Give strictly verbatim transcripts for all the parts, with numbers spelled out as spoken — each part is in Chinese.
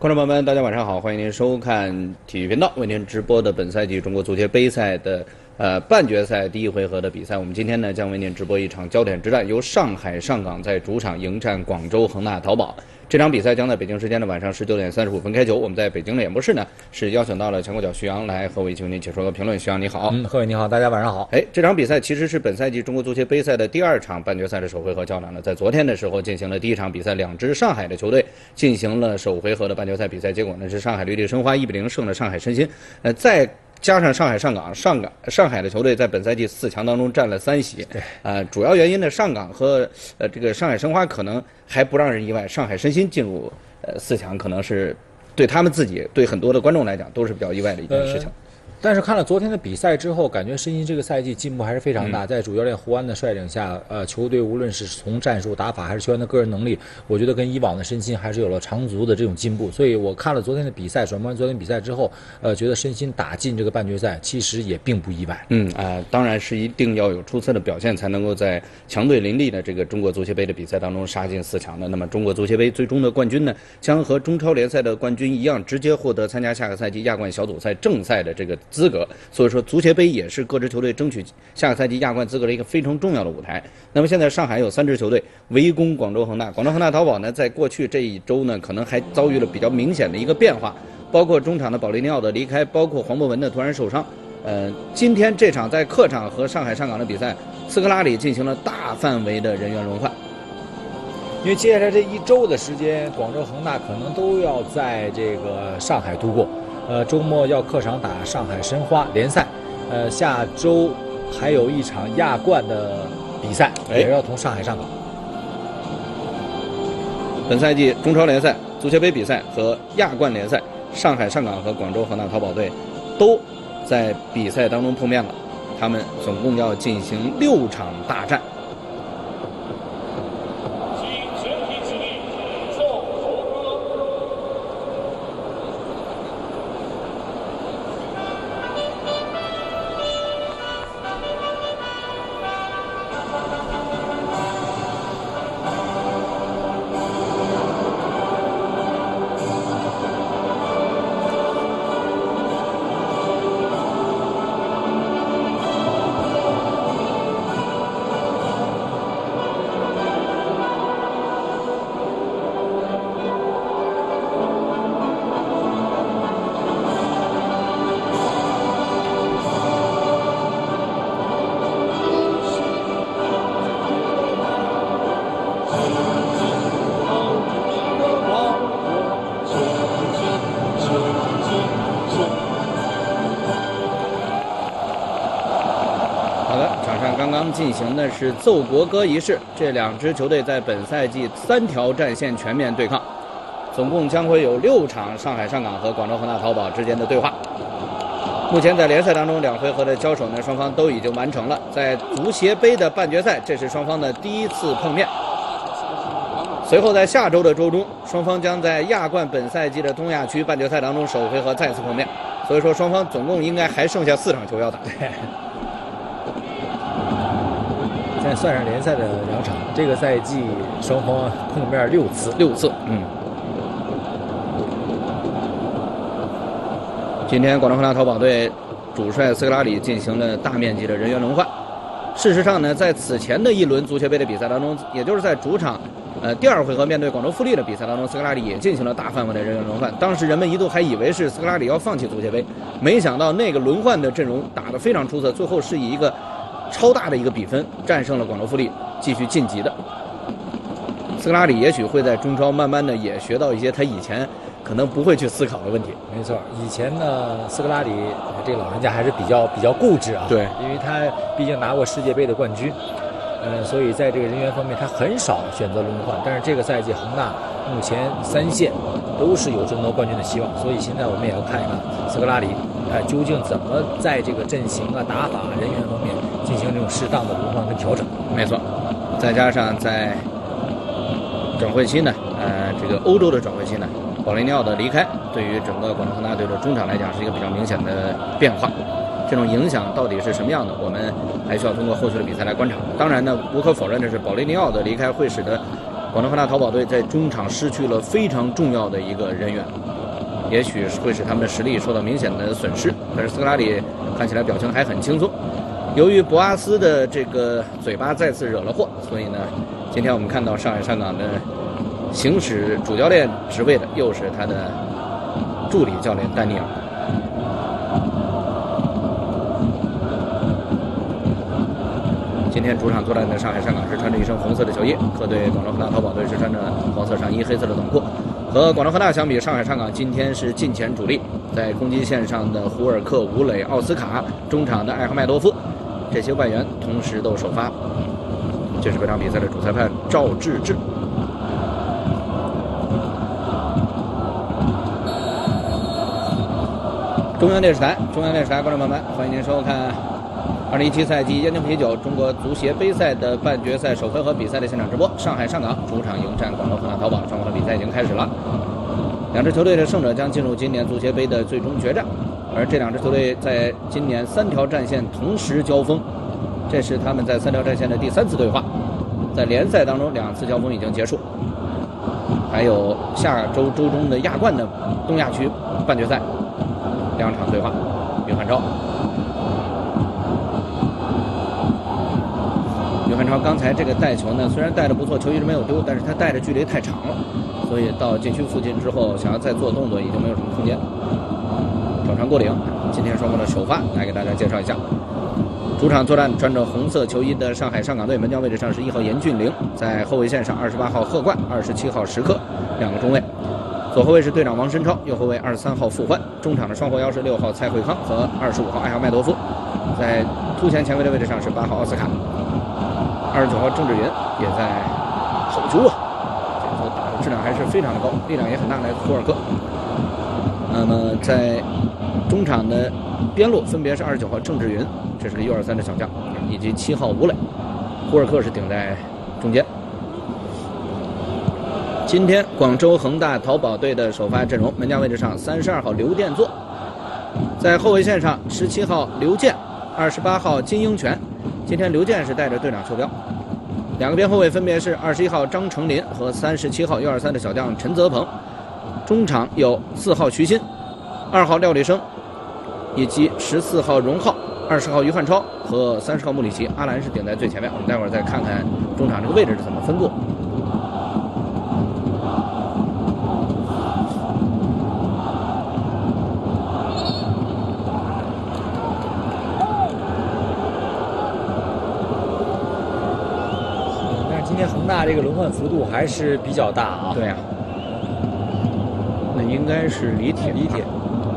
观众朋友们，大家晚上好，欢迎您收看体育频道为您直播的本赛季中国足协杯赛的呃半决赛第一回合的比赛。我们今天呢将为您直播一场焦点之战，由上海上港在主场迎战广州恒大淘宝。这场比赛将在北京时间的晚上十九点三十五分开球。我们在北京的演播室呢是邀请到了前国脚徐阳来和我一起为您解说和评论。徐阳你好。 嗯，贺伟你好，大家晚上好。 哎，这场比赛其实是本赛季中国足协杯赛的第二场半决赛的首回合较量了。在昨天的时候进行了第一场比赛，两支上海的球队进行了首回合的半决赛比赛，结果呢是上海绿地申花一比零胜了上海申鑫。呃，再加上上海上港，上港上海的球队在本赛季四强当中占了三席。 对， 呃，主要原因呢，上港和呃这个上海申花可能还不让人意外，上海申鑫进入呃四强可能是对他们自己、对很多的观众来讲都是比较意外的一件事情。呃但是看了昨天的比赛之后，感觉申鑫这个赛季进步还是非常大。嗯、在主教练胡安的率领下，呃，球队无论是从战术打法还是球员的个人能力，我觉得跟以往的申鑫还是有了长足的这种进步。所以我看了昨天的比赛，转播完昨天比赛之后，呃，觉得申鑫打进这个半决赛其实也并不意外。 嗯啊、呃，当然是一定要有出色的表现，才能够在强队林立的这个中国足协杯的比赛当中杀进四强的。那么中国足协杯最终的冠军呢，将和中超联赛的冠军一样，直接获得参加下个赛季亚冠小组赛正赛的这个资格。所以说足协杯也是各支球队争取下个赛季亚冠资格的一个非常重要的舞台。那么现在上海有三支球队围攻广州恒大，广州恒大淘宝呢，在过去这一周呢，可能还遭遇了比较明显的一个变化，包括中场的保利尼奥的离开，包括黄博文的突然受伤。呃，今天这场在客场和上海上港的比赛，斯科拉里进行了大范围的人员轮换。 因为接下来这一周的时间，广州恒大可能都要在这个上海度过。呃，周末要客场打上海申花联赛，呃，下周还有一场亚冠的比赛，也要同上海上港。 本赛季中超联赛、足协杯比赛和亚冠联赛，上海上港和广州恒大淘宝队都在比赛当中碰面了，他们总共要进行六场大战。刚刚进行的是奏国歌仪式，这两支球队在本赛季三条战线全面对抗，总共将会有六场上海上港和广州恒大淘宝之间的对话。目前在联赛当中两回合的交手呢，双方都已经完成了。在足协杯的半决赛，这是双方的第一次碰面。随后在下周的周中，双方将在亚冠本赛季的东亚区半决赛当中首回合再次碰面。所以说双方总共应该还剩下四场球要打。 再算上联赛的两场，这个赛季双方碰面六次， 六次。嗯。今天广州恒大淘宝队主帅斯科拉里进行了大面积的人员轮换。事实上呢，在此前的一轮足协杯的比赛当中，也就是在主场呃第二回合面对广州富力的比赛当中，斯科拉里也进行了大范围的人员轮换。当时人们一度还以为是斯科拉里要放弃足协杯，没想到那个轮换的阵容打得非常出色，最后是以一个超大的一个比分战胜了广州富力，继续晋级的。斯科拉里也许会在中超慢慢的也学到一些他以前可能不会去思考的问题。 没错，以前呢，斯科拉里这个老人家还是比较比较固执啊。 对， 因为他毕竟拿过世界杯的冠军，呃，所以在这个人员方面他很少选择轮换。但是这个赛季恒大目前三线都是有争夺冠军的希望，所以现在我们也要看一看斯科拉里呃究竟怎么在这个阵型啊、打法、人员方面进行这种适当的轮换跟调整。 没错，再加上在转会期呢，呃，这个欧洲的转会期呢，保利尼奥的离开，对于整个广州恒大队的中场来讲是一个比较明显的变化。这种影响到底是什么样的，我们还需要通过后续的比赛来观察。当然呢，无可否认的是，保利尼奥的离开会使得广州恒大淘宝队在中场失去了非常重要的一个人员，也许会使他们的实力受到明显的损失。可是斯科拉里看起来表情还很轻松。由于博阿斯的这个嘴巴再次惹了祸，所以呢，今天我们看到上海上港的行使主教练职位的又是他的助理教练丹尼尔。今天主场作战的上海上港是穿着一身红色的球衣，客队广州恒大淘宝队是穿着黄色上衣、黑色的短裤。和广州恒大相比，上海上港今天是近前主力，在攻击线上的胡尔克、吴磊、奥斯卡，中场的艾哈迈多夫，这些外援同时都首发。这是本场比赛的主裁判赵志志。中央电视台，中央电视台观众朋友们，欢迎您收看二零一七赛季燕京啤酒中国足协杯赛的半决赛首回合比赛的现场直播。上海上港主场迎战广州恒大淘宝，双方的比赛已经开始了。两支球队的胜者将进入今年足协杯的最终决战，而这两支球队在今年三条战线同时交锋，这是他们在三条战线的第三次对话。在联赛当中，两次交锋已经结束，还有下周周中的亚冠的东亚区半决赛两场对话。于汉超。于汉超刚才这个带球呢，虽然带的不错，球一直没有丢，但是他带的距离太长了，所以到禁区附近之后，想要再做动作已经没有什么空间。转传过顶，今天双方的首发来给大家介绍一下。主场作战穿着红色球衣的上海上港队，门将位置上是一号严俊凌，在后卫线上二十八号贺冠、二十七号时刻两个中卫。左后卫是队长王申超，右后卫二十三号傅欢，中场的双后腰是六号蔡慧康和二十五号艾哈迈多夫，在突前前卫的位置上是八号奥斯卡，二十九号郑志云也在后球啊，这个球打的质量还是非常的高，力量也很大，来自胡尔克。那么在中场的边路分别是二十九号郑志云，这是个 U 二三 的小将，以及七号吴磊，胡尔克是顶在中间。今天广州恒大淘宝队的首发阵容，门将位置上三十二号刘殿座，在后卫线上十七号刘健，二十八号金英权。今天刘健是带着队长袖标。两个边后卫分别是二十一号张成林和三十七号 U 二三 的小将陈泽鹏。中场有四号徐新，二号廖立生，以及十四号荣浩、二十号于汉超和三十号穆里奇。阿兰是顶在最前面，我们待会儿再看看中场这个位置是怎么分布。 今天恒大这个轮换幅度还是比较大啊。 对呀、啊，那应该是李铁， 李铁。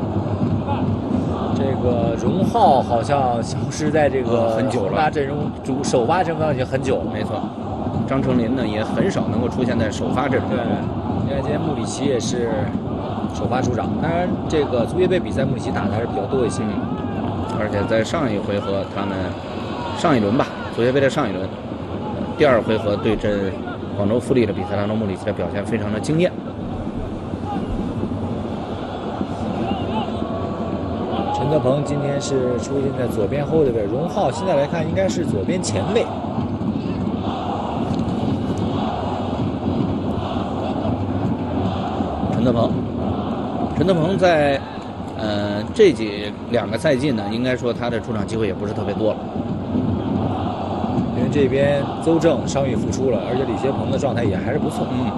这个荣浩好像消失在这个很久了， 恒大阵容主首发阵容上已经很久了。 没错，张成林呢也很少能够出现在首发阵容。 对，因为今天穆里奇也是首发出场。当然，这个足协杯比赛穆里奇打的还是比较多一些。 嗯，而且在上一回合他们上一轮吧，足协杯的上一轮。第二回合对阵广州富力的比赛当中，穆里奇的表现非常的惊艳。 陈泽鹏今天是出现在左边后卫的位置，荣浩现在来看应该是左边前卫。 陈泽鹏，陈泽鹏在呃这几两个赛季呢，应该说他的出场机会也不是特别多了。 因为这边邹正伤愈复出了，而且李学鹏的状态也还是不错。 嗯，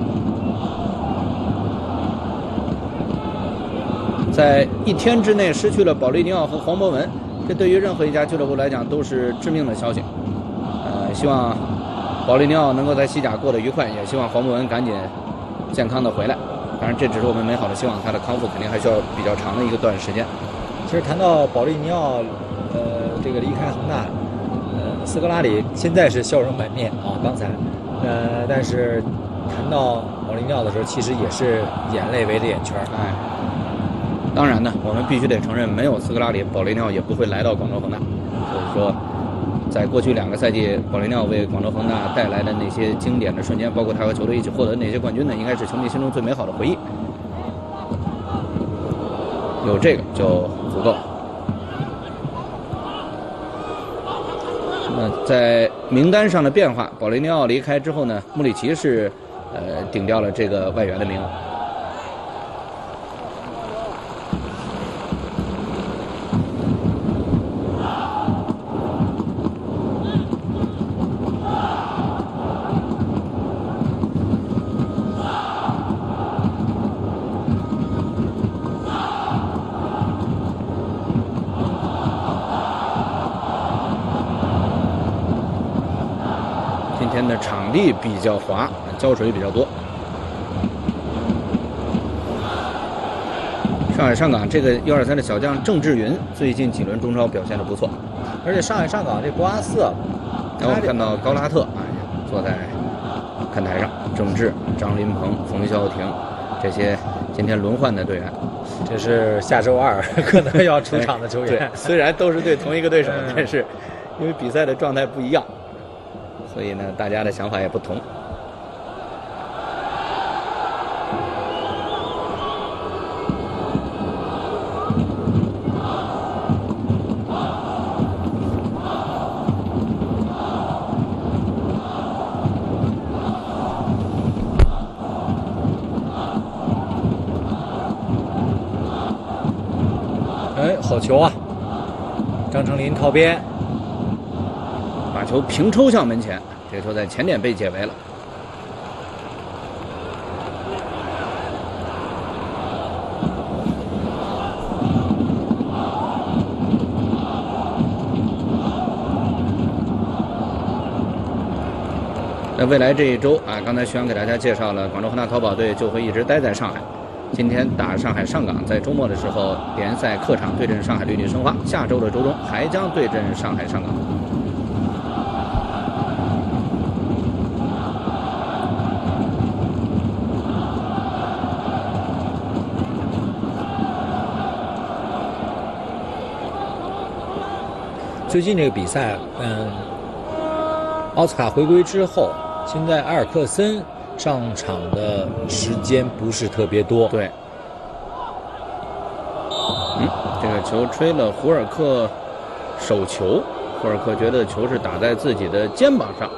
在一天之内失去了保利尼奥和黄博文，这对于任何一家俱乐部来讲都是致命的消息。呃，希望保利尼奥能够在西甲过得愉快，也希望黄博文赶紧健康的回来。当然，这只是我们美好的希望，他的康复肯定还需要比较长的一个段时间。 其实谈到保利尼奥，呃，这个离开恒大。斯科拉里现在是笑容满面啊，刚才，呃，但是谈到保利尼奥的时候，其实也是眼泪围着眼圈。 哎，当然呢，我们必须得承认，没有斯科拉里，保利尼奥也不会来到广州恒大。所以说，在过去两个赛季，保利尼奥为广州恒大带来的那些经典的瞬间，包括他和球队一起获得那些冠军呢，应该是球迷心中最美好的回忆。有这个就足够。 那在名单上的变化，保利尼奥离开之后呢，穆里奇是呃顶掉了这个外援的名额。今天的场地比较滑，胶水比较多。上海上港这个 U 二三的小将郑智云最近几轮中超表现得不错， 而且上海上港这博阿斯， 然后看到高拉特啊坐在看台上，郑智、张琳芃、冯潇霆这些今天轮换的队员， 这是下周二可能要出场的球员。 对，虽然都是对同一个对手，但是因为比赛的状态不一样。所以呢，大家的想法也不同。 哎，好球啊！张成林靠边。 把球平抽向门前，这球在前点被解围了。那未来这一周啊，刚才徐阳给大家介绍了，广州恒大淘宝队就会一直待在上海。今天打上海上港，在周末的时候联赛客场对阵上海绿地申花，下周的周中还将对阵上海上港。 最近这个比赛，嗯，奥斯卡回归之后，现在埃尔克森上场的时间不是特别多。 对，嗯，这个球吹了胡尔克手球，胡尔克觉得球是打在自己的肩膀上。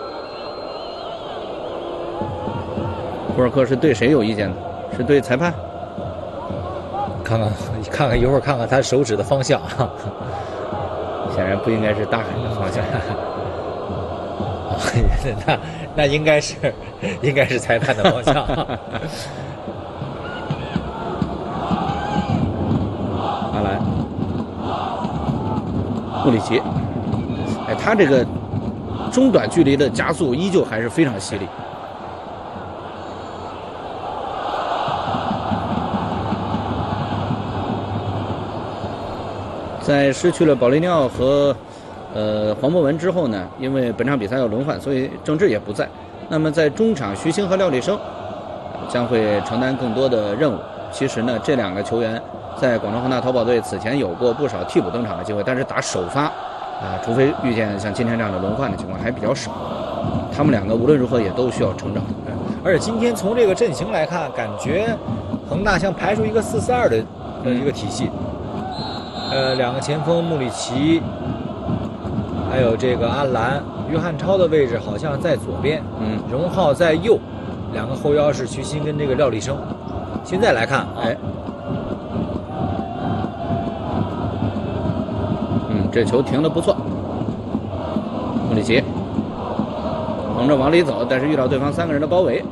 胡尔克是对谁有意见呢？是对裁判？ 看看看看，一会儿看看他手指的方向。 显然不应该是大海的方向。 那那应该是应该是裁判的方向。 阿兰，穆里奇，哎，他这个中短距离的加速依旧还是非常犀利。在失去了保利尼奥和呃黄博文之后呢，因为本场比赛要轮换，所以郑智也不在。那么在中场，徐星和廖立生将会承担更多的任务。其实呢，这两个球员在广州恒大淘宝队此前有过不少替补登场的机会，但是打首发啊，除非遇见像今天这样的轮换的情况，还比较少。他们两个无论如何也都需要成长。 而且今天从这个阵型来看，感觉恒大像排出一个四四二的的一个体系。呃，两个前锋穆里奇，还有这个阿兰、约翰超的位置好像在左边， 嗯， 荣浩在右，两个后腰是徐新跟这个廖立生。现在来看，哎， 嗯，这球停得不错。穆里奇横着往里走，但是遇到对方三个人的包围。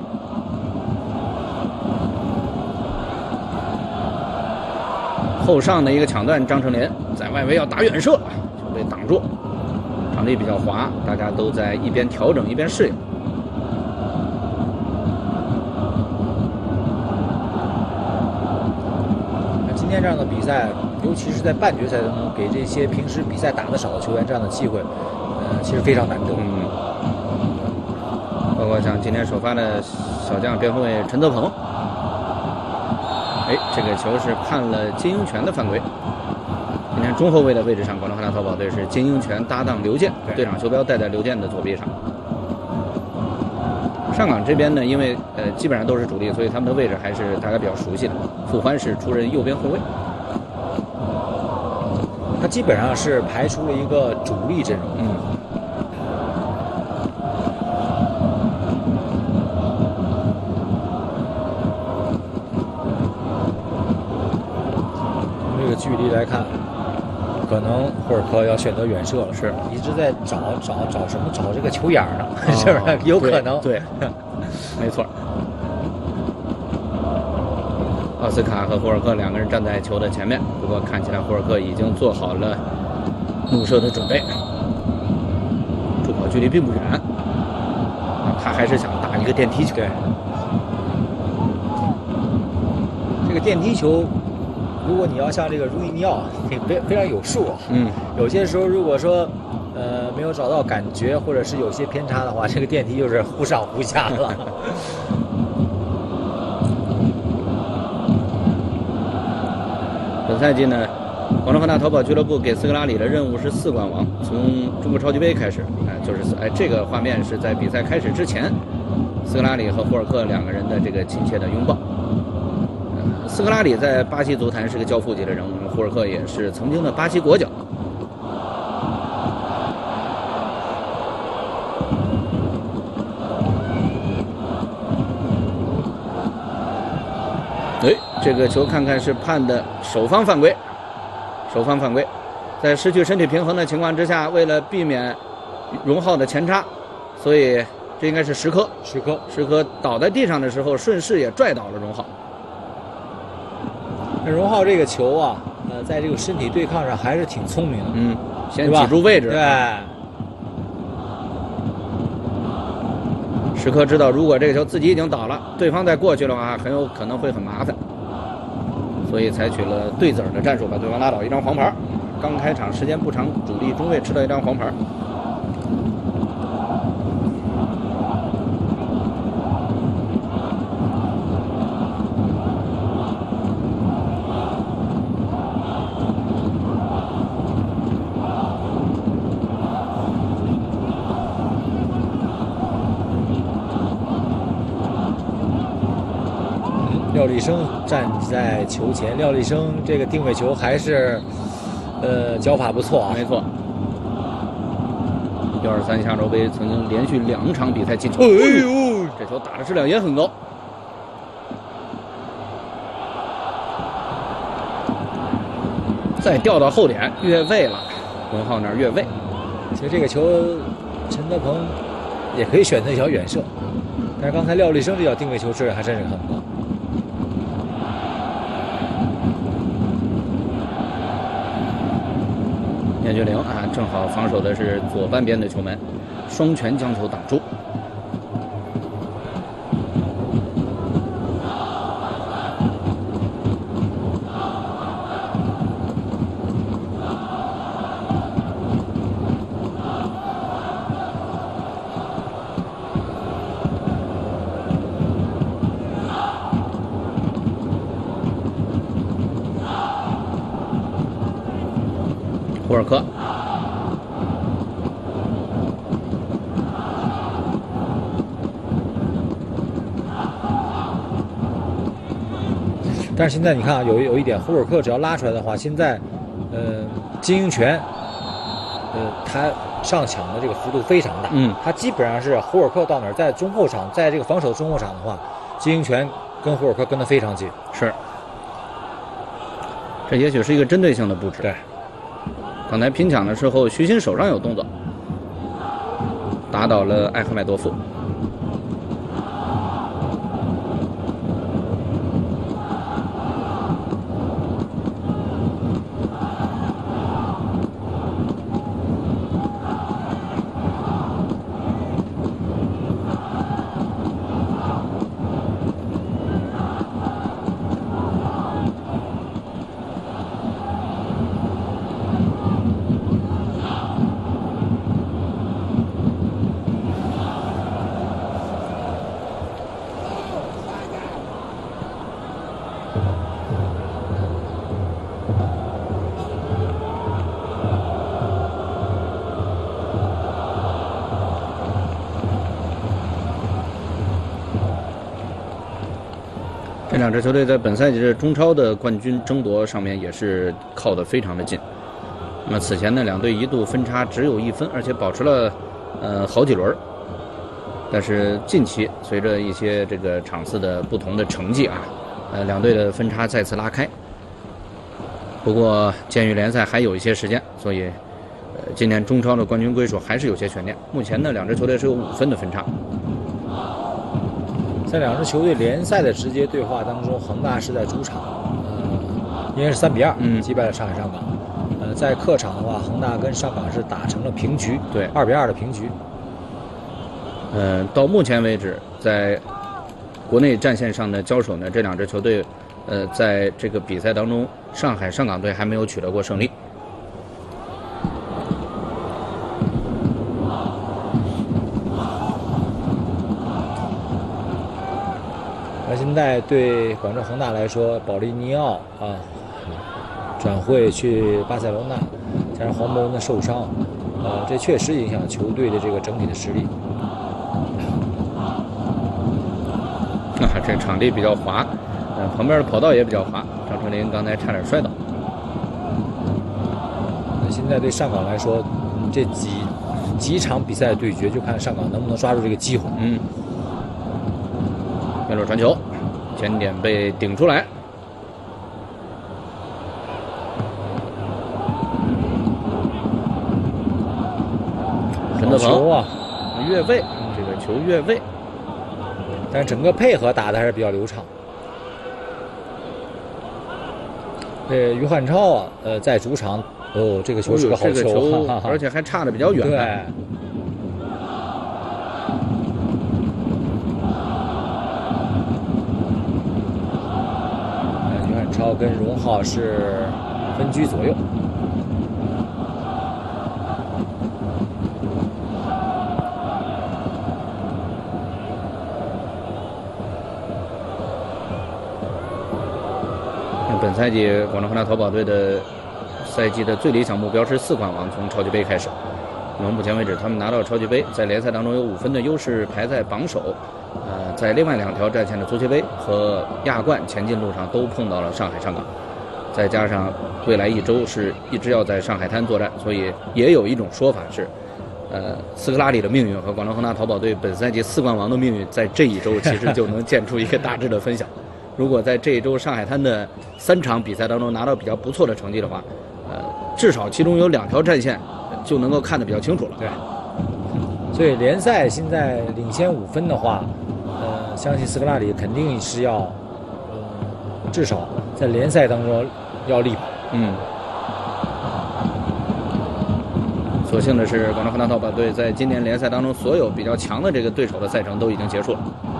后上的一个抢断，张成林在外围要打远射，就被挡住。场地比较滑，大家都在一边调整一边适应。 那今天这样的比赛，尤其是在半决赛当中，给这些平时比赛打得少的球员这样的机会，呃，其实非常难得。 嗯，包括像今天首发的小将边后卫陈泽鹏。哎，这个球是判了金英权的犯规。今天中后卫的位置上，广州恒大淘宝队是金英权搭档刘健，队长球标戴在刘健的左臂上。上港这边呢，因为呃基本上都是主力，所以他们的位置还是大家比较熟悉的。傅欢是出任右边后卫， 他基本上是排出了一个主力阵容。 嗯， 距离来看，可能霍尔克要选择远射了。 是， 一直在找找找什么找这个球眼呢？哦、是不是？有可能。 对，对没错。奥斯卡和霍尔克两个人站在球的前面，不过看起来霍尔克已经做好了怒射的准备，助跑距离并不远，他还是想打一个电梯球。 对，这个电梯球，如果你要像这个如伊尼奥，非非常有数。 嗯， 有些时候如果说呃没有找到感觉，或者是有些偏差的话，这个电梯就是忽上忽下了。 本赛季呢，广州恒大淘宝俱乐部给斯科拉里的任务是四冠王。从中国超级杯开始，哎，就是哎，这个画面是在比赛开始之前，斯科拉里和霍尔克两个人的这个亲切的拥抱。呃、斯科拉里在巴西足坛是个教父级的人物，霍尔克也是曾经的巴西国脚。哎，这个球看看是判的守方犯规，守方犯规，在失去身体平衡的情况之下，为了避免荣浩的前插，所以这应该是石科， 石科， 石科倒在地上的时候，顺势也拽倒了荣浩。 那荣浩这个球啊，呃，在这个身体对抗上还是挺聪明的， 嗯，先挤住位置， 对。 石科知道，如果这个球自己已经倒了，对方再过去的话，很有可能会很麻烦，所以采取了对子儿的战术，把对方拉倒，一张黄牌。刚开场时间不长，主力中卫吃到一张黄牌。 廖立生站在球前，廖立生这个定位球还是，呃，脚法不错啊。 没错，幺二三亚洲杯曾经连续两场比赛进球。 哎呦， 这球打的质量也很高。再掉到后点越位了，荣浩那儿越位。 其实这个球，陈德鹏也可以选择一脚远射，但是刚才廖立生这脚定位球质量还真是很高。 叶觉玲啊，正好防守的是左半边的球门，双拳将球挡住。霍尔克， 但是现在你看啊，有有一点，霍尔克只要拉出来的话，现在，呃，金英权，呃，他上抢的这个幅度非常大， 嗯， 他基本上是霍尔克到哪儿，在中后场，在这个防守中后场的话，金英权跟霍尔克跟得非常近， 是，这也许是一个针对性的布置。 对。 刚才拼抢的时候，徐新手上有动作，打倒了艾赫迈多夫。这两支球队在本赛季的中超的冠军争夺上面也是靠得非常的近。那么此前呢，两队一度分差只有一分，而且保持了呃好几轮。但是近期随着一些这个场次的不同的成绩啊，呃两队的分差再次拉开。 不过鉴于联赛还有一些时间，所以呃，今年中超的冠军归属还是有些悬念。目前呢，两支球队是有五分的分差。 在两支球队联赛的直接对话当中，恒大是在主场，呃，应该是三比二击败了上海上港。呃，在客场的话，恒大跟上港是打成了平局， 对， 二比二的平局。 呃，到目前为止，在国内战线上的交手呢，这两支球队，呃，在这个比赛当中，上海上港队还没有取得过胜利。 而现在对广州恒大来说，保利尼奥啊转会去巴塞罗那，加上黄博文的受伤，呃，这确实影响球队的这个整体的实力。 啊，这场地比较滑，呃，旁边的跑道也比较滑，张成林刚才差点摔倒。 那现在对上港来说，嗯、这几几场比赛的对决，就看上港能不能抓住这个机会。 嗯。边路传球，前点被顶出来。陈德鹏啊， 越位，这个球越位， 但是整个配合打的还是比较流畅。这于汉超啊，呃，在主场，哦，这个球是个好球， 这个球哈哈， 而且还差的比较远。 对。超跟荣浩是分居左右。 本赛季广州恒大淘宝队的赛季的最理想目标是四冠王，从超级杯开始。那么目前为止，他们拿到超级杯，在联赛当中有五分的优势，排在榜首。呃，在另外两条战线的足协杯和亚冠前进路上都碰到了上海上港，再加上未来一周是一直要在上海滩作战，所以也有一种说法是，呃，斯科拉里的命运和广州恒大淘宝队本赛季四冠王的命运在这一周其实就能见出一个大致的分晓。如果在这一周上海滩的三场比赛当中拿到比较不错的成绩的话，呃，至少其中有两条战线就能够看得比较清楚了。 对，所以联赛现在领先五分的话，呃，相信斯科拉里肯定是要，呃，至少在联赛当中要力保。 嗯。所幸的是，广州恒大淘宝队在今年联赛当中所有比较强的这个对手的赛程都已经结束了。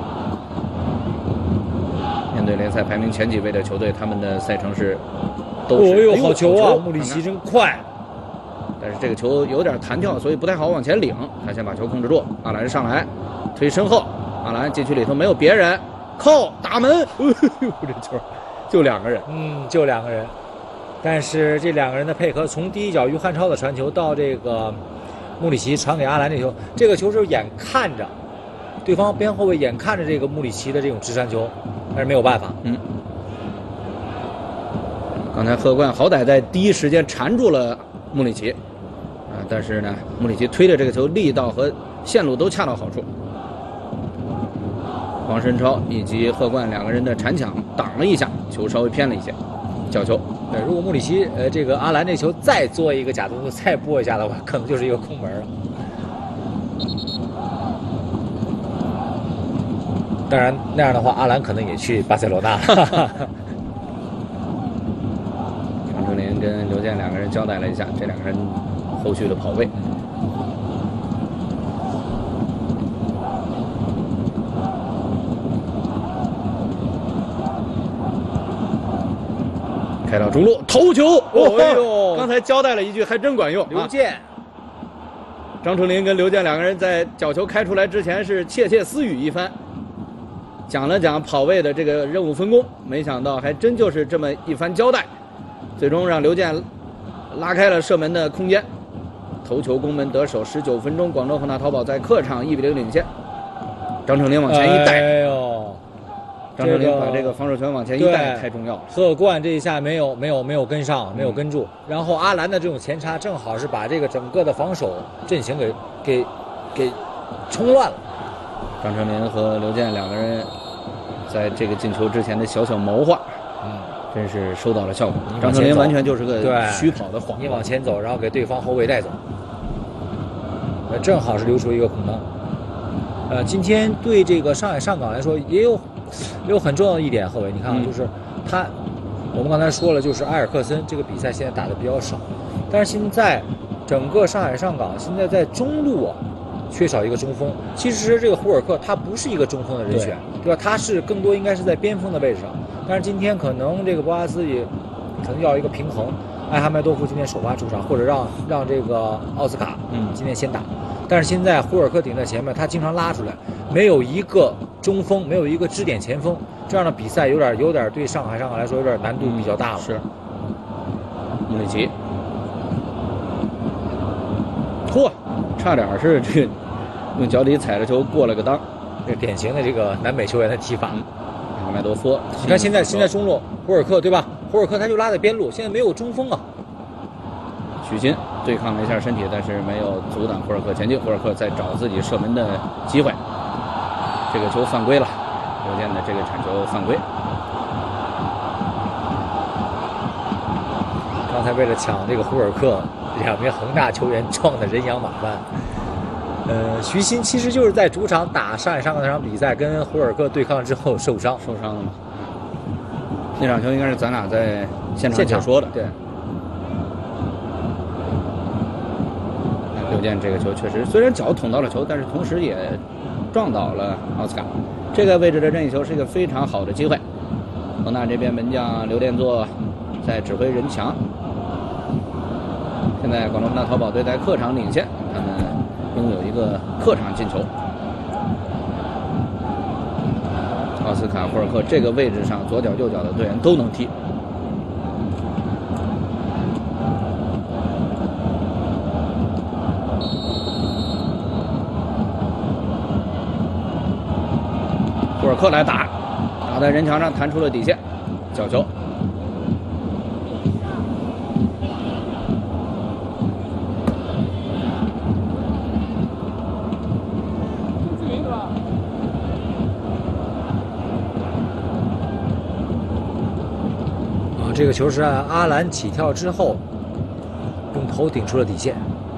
面对联赛排名前几位的球队，他们的赛程是都是。 哦呦，好球啊！穆里奇真快。 但是这个球有点弹跳，所以不太好往前领。他先把球控制住，阿兰上来推身后，阿兰禁区里头没有别人，扣打门，哎呦，这球就两个人， 嗯，就两个人。但是这两个人的配合，从第一脚于汉超的传球到这个穆里奇传给阿兰这球，这个球是眼看着对方边后卫眼看着这个穆里奇的这种直传球，但是没有办法。 嗯。刚才贺冠好歹在第一时间缠住了穆里奇。啊，但是呢，穆里奇推的这个球力道和线路都恰到好处。黄申超以及贺冠两个人的铲抢挡了一下，球稍微偏了一些，角球。 对，如果穆里奇呃这个阿兰这球再做一个假动作再拨一下的话，可能就是一个空门了。当然那样的话，阿兰可能也去巴塞罗那了。 常春林跟刘健两个人交代了一下，这两个人后续的跑位。开到中路，头球！哦呦，刚才交代了一句，还真管用。 刘健、 啊、张成林跟刘健两个人在角球开出来之前是窃窃私语一番，讲了讲跑位的这个任务分工，没想到还真就是这么一番交代，最终让刘健拉开了射门的空间，头球攻门得手。十九分钟，广州恒大淘宝在客场一比零领先。张成林往前一带， 哎呦， 张成林把这个防守权往前一带，太重要了。 贺冠这一下没有没有没有跟上，没有跟住，嗯、然后阿兰的这种前插正好是把这个整个的防守阵型给给给冲乱了。 张成林和刘健两个人在这个进球之前的小小谋划， 嗯， 真是收到了效果。张成林完全就是个虚跑的晃， 你往前走，然后给对方后卫带走，呃，正好是留出一个空当。呃，今天对这个上海上港来说，也有也有很重要的一点，贺伟，你看啊，嗯、就是他，我们刚才说了，就是埃尔克森这个比赛现在打的比较少，但是现在整个上海上港现在在中路啊。缺少一个中锋，其实这个胡尔克他不是一个中锋的人选， 对, 对吧？他是更多应该是在边锋的位置上，但是今天可能这个博阿斯也可能要一个平衡，艾哈迈多夫今天首发出场，或者让让这个奥斯卡嗯今天先打，但是现在胡尔克顶在前面，他经常拉出来，没有一个中锋，没有一个支点前锋，这样的比赛有点有点对上海上港来说有点难度比较大了。 是，穆里奇，嚯，差点是这个。用脚底踩着球过了个裆， 这典型的这个南美球员的踢法。 阿麦多夫， 你看现在现在中路胡尔克对吧？胡尔克他就拉在边路，现在没有中锋啊。 许昕对抗了一下身体，但是没有阻挡胡尔克前进。胡尔克在找自己射门的机会，这个球犯规了，刘健的这个铲球犯规。 刚才为了抢这个胡尔克，两名恒大球员撞得人仰马翻。呃，徐昕其实就是在主场打上海上港那场比赛，跟胡尔克对抗之后受伤， 受伤了嘛？那场球应该是咱俩在现场解说的。 对。 刘健这个球确实，虽然脚捅到了球，但是同时也撞倒了奥斯卡。这个位置的任意球是一个非常好的机会。恒大这边门将刘殿座在指挥人墙。现在广州恒大淘宝队在客场领先，他们拥有一个客场进球。奥斯卡、胡尔克这个位置上，左脚右脚的队员都能踢。胡尔克来打，打在人墙上弹出了底线，角球。 这个球是按阿兰起跳之后，用头顶出了底线。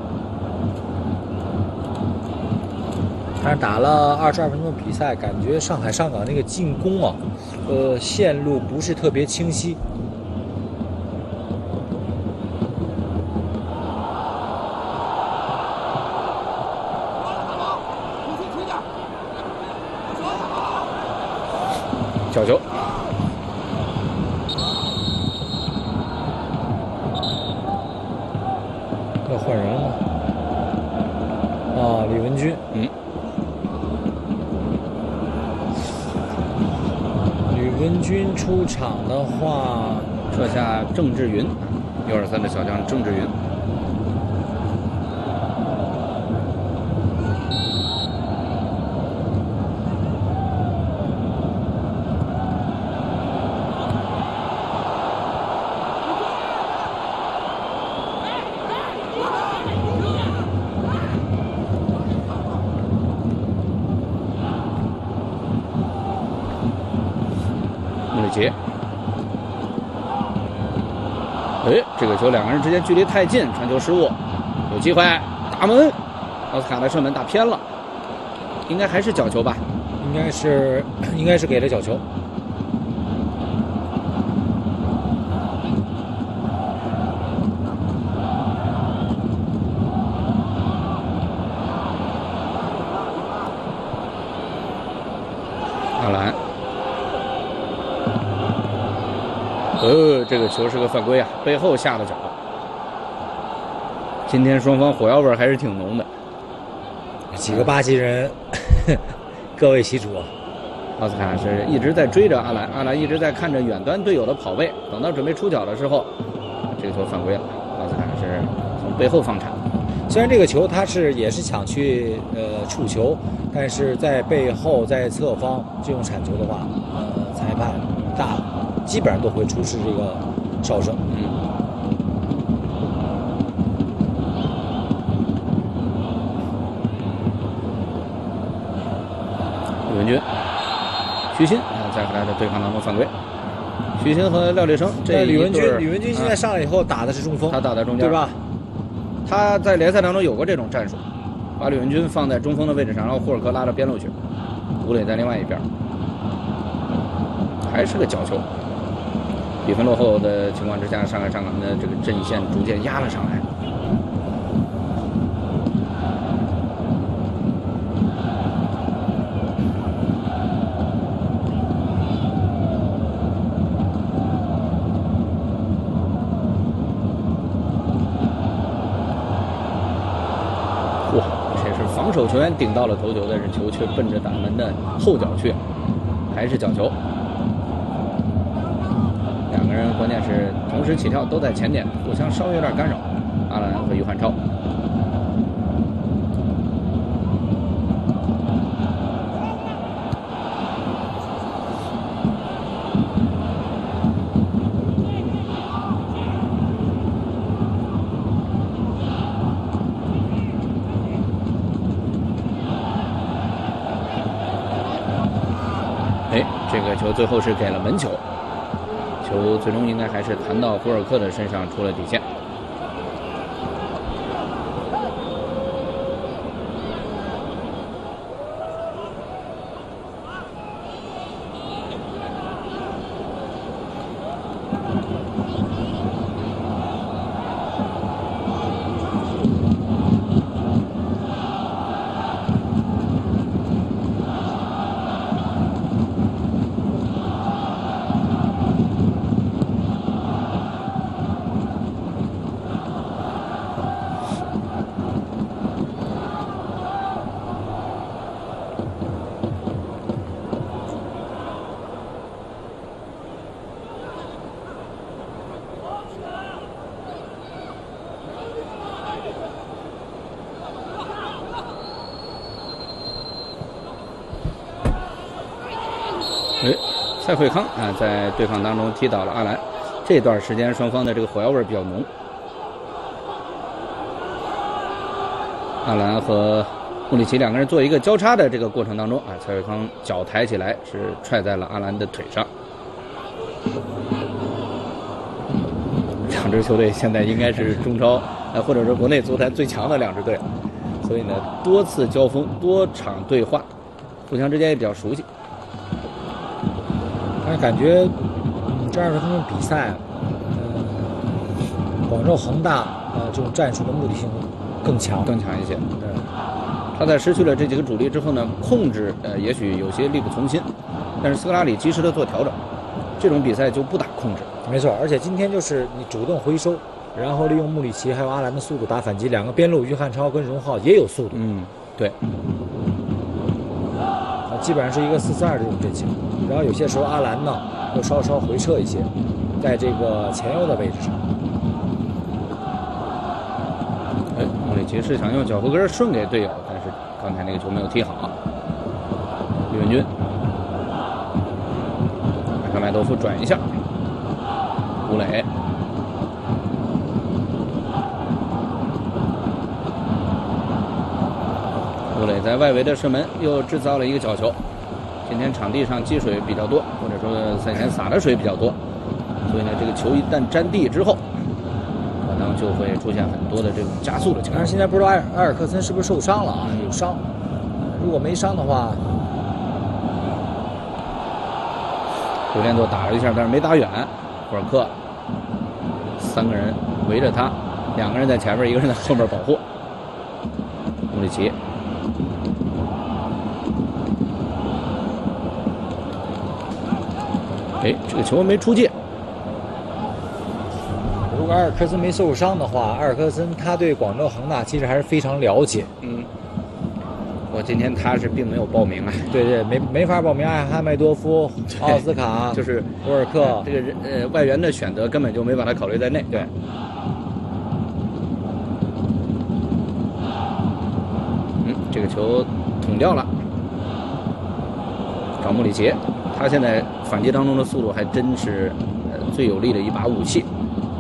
但是打了二十二分钟比赛，感觉上海上港那个进攻啊，呃，线路不是特别清晰。 角球。 要换人了吗？啊，李文军， 嗯， 李文军出场的话， 撤下郑智云， U 二三的小将郑智云。杰，哎，这个球两个人之间距离太近，传球失误，有机会打门，奥斯卡的射门打偏了，应该还是角球吧？ 应该是，应该是给了角球。 阿兰。呃，这个球是个犯规啊，背后下的脚。今天双方火药味还是挺浓的， 几个巴西人各为其主啊。 奥斯卡是一直在追着阿兰，阿兰一直在看着远端队友的跑位，等到准备出脚的时候，这个球犯规了。奥斯卡是从背后放铲。 虽然这个球他是也是想去呃触球，但是在背后在侧方这种铲球的话，呃，裁判大基本上都会出示这个哨声。 嗯。李文军、徐昕啊，在和他的对抗当中犯规。 许昕和廖立生这吕文君， 吕吕文君现在上来以后打的是中锋， 他打在中间， 对吧？ 他在联赛当中有过这种战术，把吕文君放在中锋的位置上，然后霍尔克拉到边路去，吴磊在另外一边，还是个角球。比分落后的情况之下，上海上港的这个阵线逐渐压了上来。哇，这是防守球员顶到了头球，但是球却奔着打门的后脚去，还是角球。两个人关键是同时起跳，都在前点，互相稍微有点干扰。阿兰和于汉超。哎，这个球最后是给了门球。球最终应该还是弹到胡尔克的身上，出了底线。哎，蔡慧康啊，在对抗当中踢倒了阿兰。这段时间双方的这个火药味比较浓。阿兰和穆里奇两个人做一个交叉的这个过程当中啊，蔡慧康脚抬起来是踹在了阿兰的腿上。两支球队现在应该是中超呃或者是国内足坛最强的两支队，所以呢多次交锋，多场对话，互相之间也比较熟悉。 但是感觉，嗯，这二十分钟比赛，嗯，广州恒大呃这种战术的目的性更强， 更强一些。 对， 他在失去了这几个主力之后呢，控制呃也许有些力不从心，但是斯科拉里及时的做调整，这种比赛就不打控制。 没错，而且今天就是你主动回收，然后利用穆里奇还有阿兰的速度打反击，两个边路于汉超跟荣浩也有速度。 嗯，对。 基本上是一个四四二这种阵型，然后有些时候阿兰呢会稍稍回撤一些，在这个前腰的位置上。 哎，穆里奇是想用脚后跟顺给队友，但是刚才那个球没有踢好。李文军，卡麦多夫转一下，吴磊，吴磊在外围的射门又制造了一个角球。今天场地上积水比较多，或者说赛前洒的水比较多，所以呢，这个球一旦沾地之后，可能就会出现很多的这种加速的情况。 但是现在不知道埃尔埃尔克森是不是受伤了啊？有伤，如果没伤的话， 刘连多打了一下，但是没打远。霍尔克三个人围着他，两个人在前面，一个人在后面保护。穆里奇。哎，这个球没出界。 如果埃尔克森没受伤的话，埃尔克森他对广州恒大其实还是非常了解。 嗯，我今天他是并没有报名啊。 对对，没没法报名。艾哈迈多夫、奥斯卡， 就是博尔克这个人呃外援的选择根本就没把他考虑在内。 对。 嗯，这个球捅掉了，找穆里奇。他现在反击当中的速度还真是呃最有力的一把武器。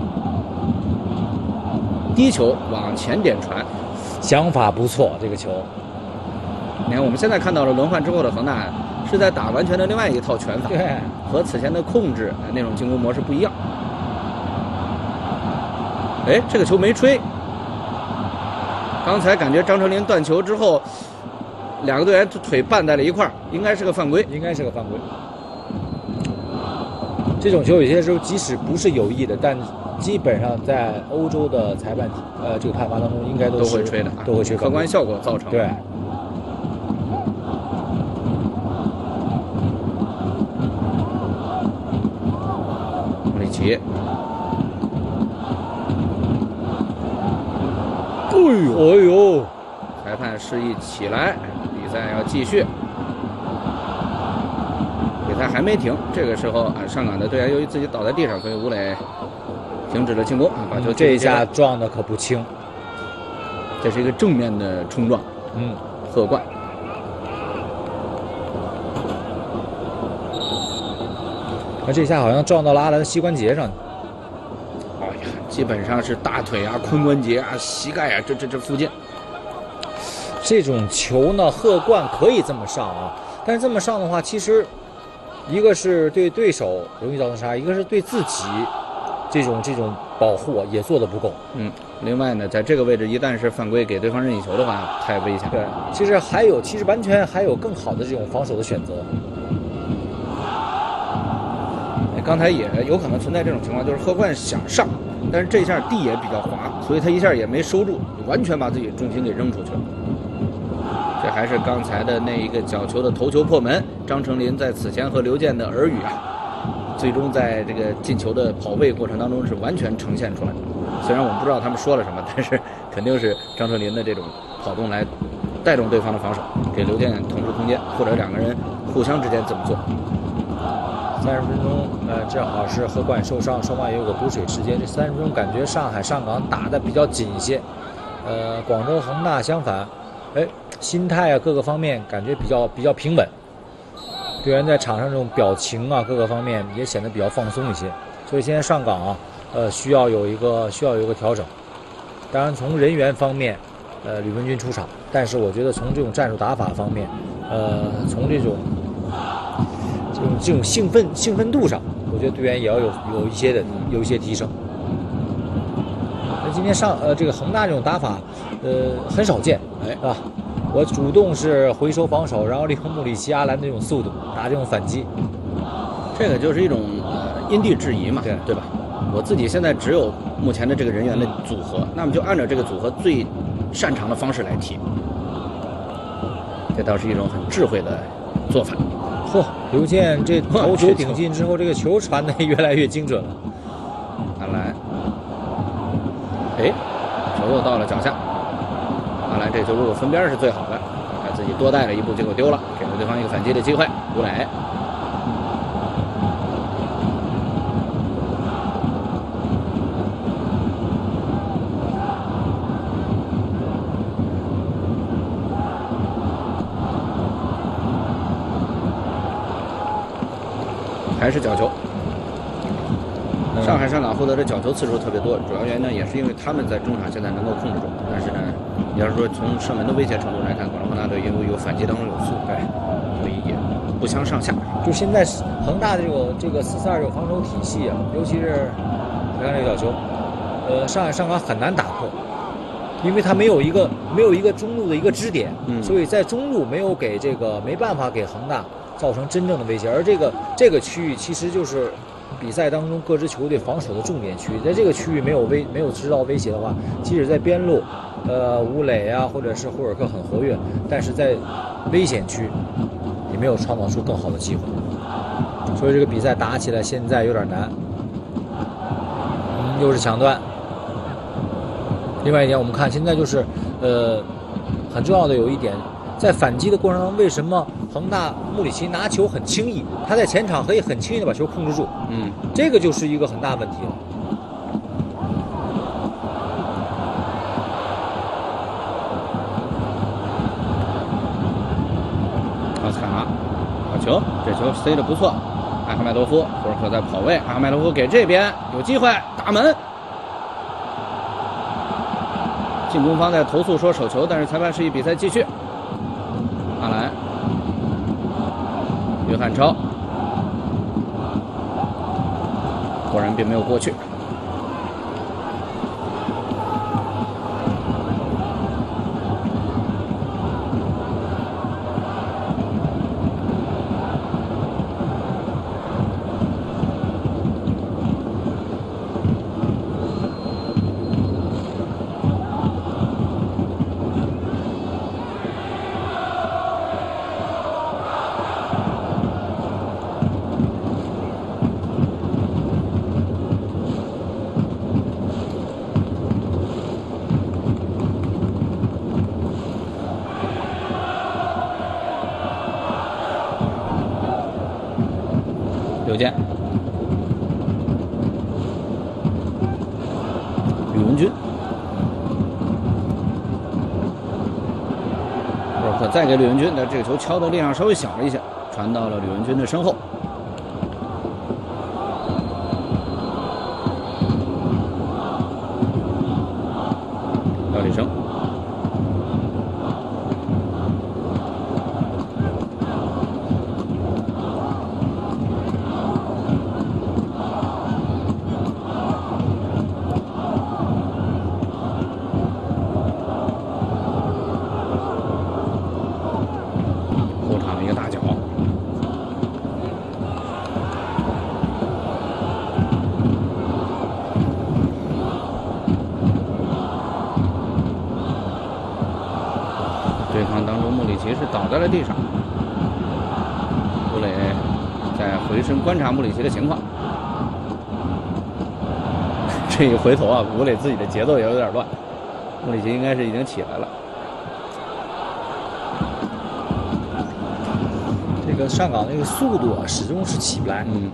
低球往前点传， 想法不错。这个球， 你看我们现在看到了轮换之后的恒大， 是在打完全的另外一套拳法， 对， 和此前的控制那种进攻模式不一样。哎，这个球没吹。刚才感觉张成林断球之后，两个队员腿绊在了一块儿，应该是个犯规， 应该是个犯规。这种球有些时候即使不是有意的，但基本上在欧洲的裁判呃这个判罚当中，应该都都会吹的， 都会吹。 客观效果造成。 对。 穆里奇。 哎呦哎呦！ 裁判示意起来，比赛要继续。比赛还没停，这个时候啊，上港的队员由于自己倒在地上，所以吴磊停止了进攻，把球、 嗯、这一下撞的可不轻。 这是一个正面的冲撞， 嗯， 鹤冠。 那这下好像撞到了阿兰的膝关节上。 哎呀，基本上是大腿啊、髋关节啊、膝盖啊，这这这附近。 这种球呢，鹤冠可以这么上啊，但是这么上的话，其实一个是对对手容易造成伤害，一个是对自己这种这种保护也做得不够。 嗯，另外呢，在这个位置一旦是犯规给对方任意球的话，太危险了。 对，其实还有，其实完全还有更好的这种防守的选择。 刚才也有可能存在这种情况，就是鹤冠想上，但是这下地也比较滑，所以他一下也没收住，完全把自己重心给扔出去了。这还是刚才的那一个角球的头球破门，张成林在此前和刘健的耳语啊，最终在这个进球的跑位过程当中是完全呈现出来的。虽然我们不知道他们说了什么，但是肯定是张成林的这种跑动来带动对方的防守，给刘健腾出空间，或者两个人互相之间怎么做。 三十分钟，呃，正好是鹤冠受伤，双方也有个补水时间。这三十分钟感觉上海上港打得比较紧一些，呃，广州恒大相反，哎，心态啊各个方面感觉比较比较平稳，队员在场上这种表情啊各个方面也显得比较放松一些。所以现在上港啊，呃，需要有一个需要有一个调整。当然从人员方面，呃，吕文君出场，但是我觉得从这种战术打法方面，呃，从这种。这种这种兴奋兴奋度上，我觉得队员也要有有一些的有一些提升。那今天上呃这个恒大这种打法，呃很少见，哎啊，我主动是回收防守，然后利用穆里奇、阿兰的这种速度打这种反击， 这个就是一种呃因地制宜嘛， 对对吧？我自己现在只有目前的这个人员的组合，那么就按照这个组合最擅长的方式来踢，这倒是一种很智慧的做法。 嚯，刘健这头球顶进之后，这个球传的越来越精准了。 阿兰，哎，球又到了脚下。阿兰这球如果分边是最好的，他自己多带了一步，结果丢了，给了对方一个反击的机会。吴磊，还是角球。上海上港获得的角球次数特别多，主要原因呢也是因为他们在中场现在能够控制住，但是呢，你要是说从射门的威胁程度来看，广州恒大队因为有反击当中有速，对，所以也不相上下。 就现在恒大的这个这个四四二这个防守体系啊，尤其是你看这个角球，呃，上海上港很难打破，因为他没有一个没有一个中路的一个支点， 嗯， 所以在中路没有给这个没办法给恒大造成真正的威胁，而这个这个区域其实就是比赛当中各支球队防守的重点区域，在这个区域没有威没有制造威胁的话，即使在边路，呃，吴磊啊或者是霍尔克很活跃，但是在危险区也没有创造出更好的机会，所以这个比赛打起来现在有点难。嗯，又是抢断。另外一点，我们看现在就是呃很重要的有一点。在反击的过程中，为什么恒大穆里奇拿球很轻易？他在前场可以很轻易的把球控制住， 嗯，这个就是一个很大问题了。 奥斯卡，好球，这球塞得不错。阿哈迈多夫，霍尔克在跑位，阿哈迈多夫给这边有机会打门。进攻方在投诉说手球，但是裁判示意比赛继续。阿兰， 回汉超，果然并没有过去。刘健、吕文君，沃尔克再给吕文君，但这个球敲的力量稍微小了一些，传到了吕文君的身后。廖立生。对抗当中，穆里奇是倒在了地上。吴磊在回身观察穆里奇的情况。这一回头啊，吴磊自己的节奏也有点乱。穆里奇应该是已经起来了。 这个上港那个速度啊，始终是起不来。 嗯。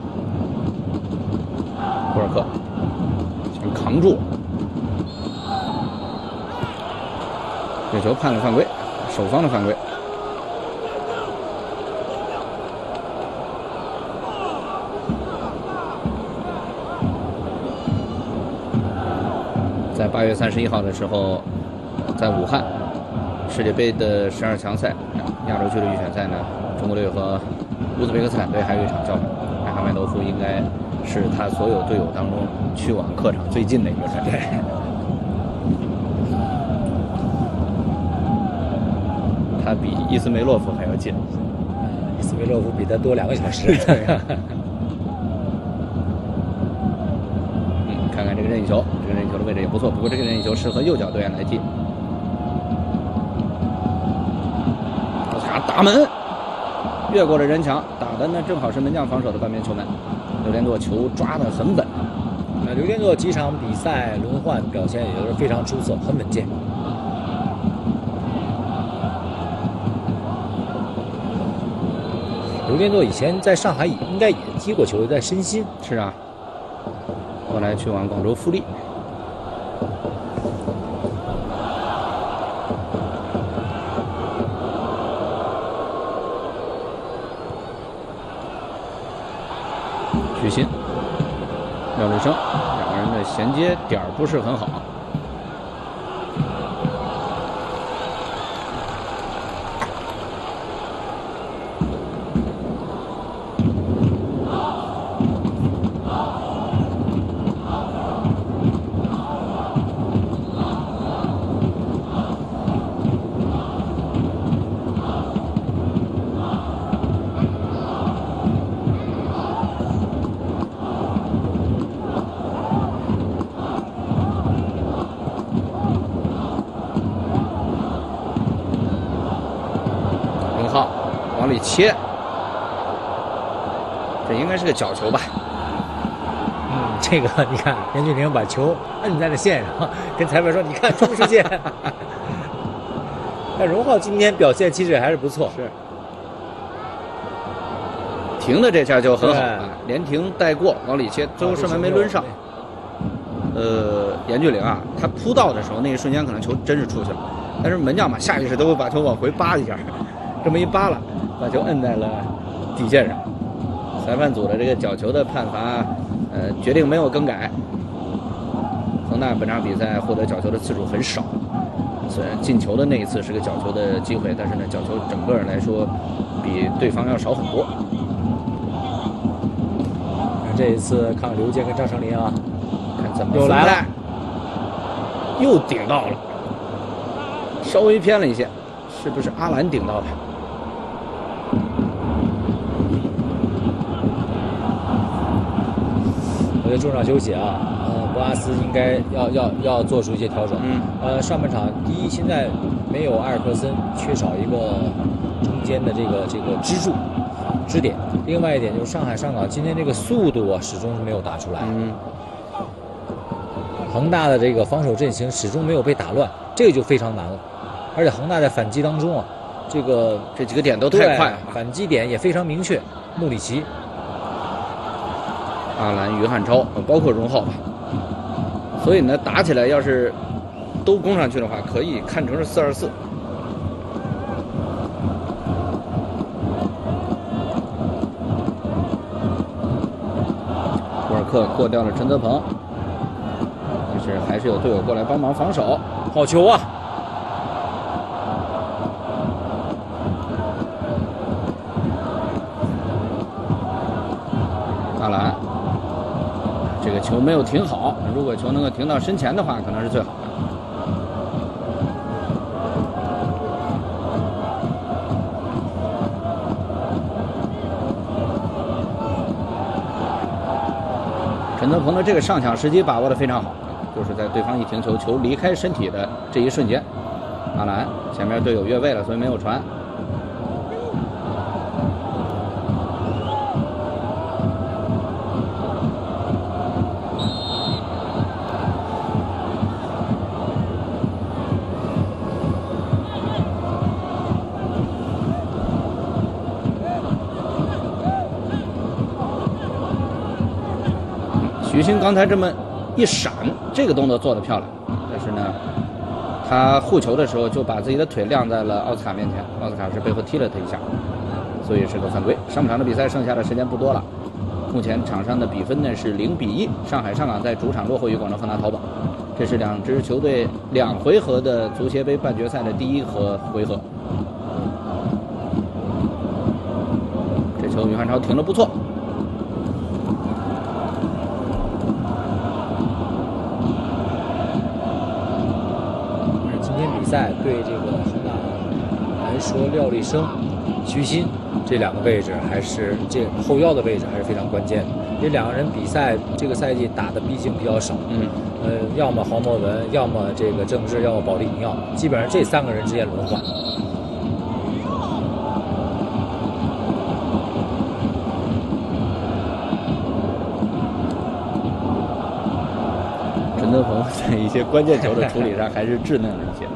库尔克想扛住，这球判了犯规。守方的犯规，在八月三十一号的时候，在武汉世界杯的十二强赛亚洲区的预选赛呢，中国队和乌兹别克斯坦队还有一场较量。艾哈迈多夫应该是他所有队友当中去往客场最近的一个人。他比伊斯梅洛夫还要近， 伊斯梅洛夫比他多两个小时。 嗯，看看这个任意球，这个任意球的位置也不错，不过这个任意球适合右脚队员来踢。我想打门，越过了人墙，打的呢正好是门将防守的半边球门。刘连舵球抓得很稳。 那刘连舵几场比赛轮换表现也都是非常出色，很稳健。刘连舵以前在上海应该也踢过球，在申鑫。 是啊，后来去往广州富力。徐新、廖立生两个人的衔接点儿不是很好。往里切，这应该是个角球吧？ 嗯，这个你看，严俊凌把球摁在了线上，跟裁判说：“你看出不出界？”但荣浩今天表现其实还是不错， 是停的这下就很好啊，连停带过往里切，最后射门没抡上。呃，严俊凌啊，他扑到的时候那一瞬间可能球真是出去了，但是门将嘛，下意识都会把球往回扒一下，这么一扒拉。把球摁在了底线上，裁判组的这个角球的判罚，呃，决定没有更改。恒大本场比赛获得角球的次数很少，虽然进球的那一次是个角球的机会，但是呢，角球整个来说比对方要少很多。 这一次看看刘健跟张成林啊， 看怎么又来了， 又顶到了，稍微偏了一些，是不是阿兰顶到的？ 我觉得中场休息啊，呃，博阿斯应该要要要做出一些调整。 嗯， 呃，上半场第一，现在没有埃尔克森，缺少一个中间的这个这个支柱支点。另外一点就是上海上港今天这个速度啊，始终没有打出来。 嗯， 恒大的这个防守阵型始终没有被打乱，这个就非常难了。而且恒大在反击当中啊，这个这几个点都太快了， 反击点也非常明确。穆里奇、 阿兰、于汉超，包括荣浩吧。所以呢，打起来要是都攻上去的话，可以看成是四二四。博尔克过掉了陈泽鹏，但是还是有队友过来帮忙防守。 好球啊！ 阿兰，这个球没有停好，如果球能够停到身前的话，可能是最好的。陈泽鹏的这个上抢时机把握的非常好，就是在对方一停球，球离开身体的这一瞬间。阿兰前面队友越位了，所以没有传。徐新刚才这么一闪，这个动作做得漂亮，但是呢，他护球的时候就把自己的腿晾在了奥斯卡面前，奥斯卡是背后踢了他一下，所以是个犯规。上半场的比赛剩下的时间不多了，目前场上的比分呢是零比一，上海上港在主场落后于广州恒大淘宝。这是两支球队两回合的足协杯半决赛的第一和回合。这球于汉超停得不错。 赛对这个恒大来说，廖立生、徐新这两个位置还是这后腰的位置还是非常关键的。这两个人比赛这个赛季打的毕竟比较少， 嗯， 呃，要么黄博文，要么这个郑智，要么保利尼奥，基本上这三个人之间轮换。 陈泽鹏在一些关键球的处理上还是稚嫩了一些。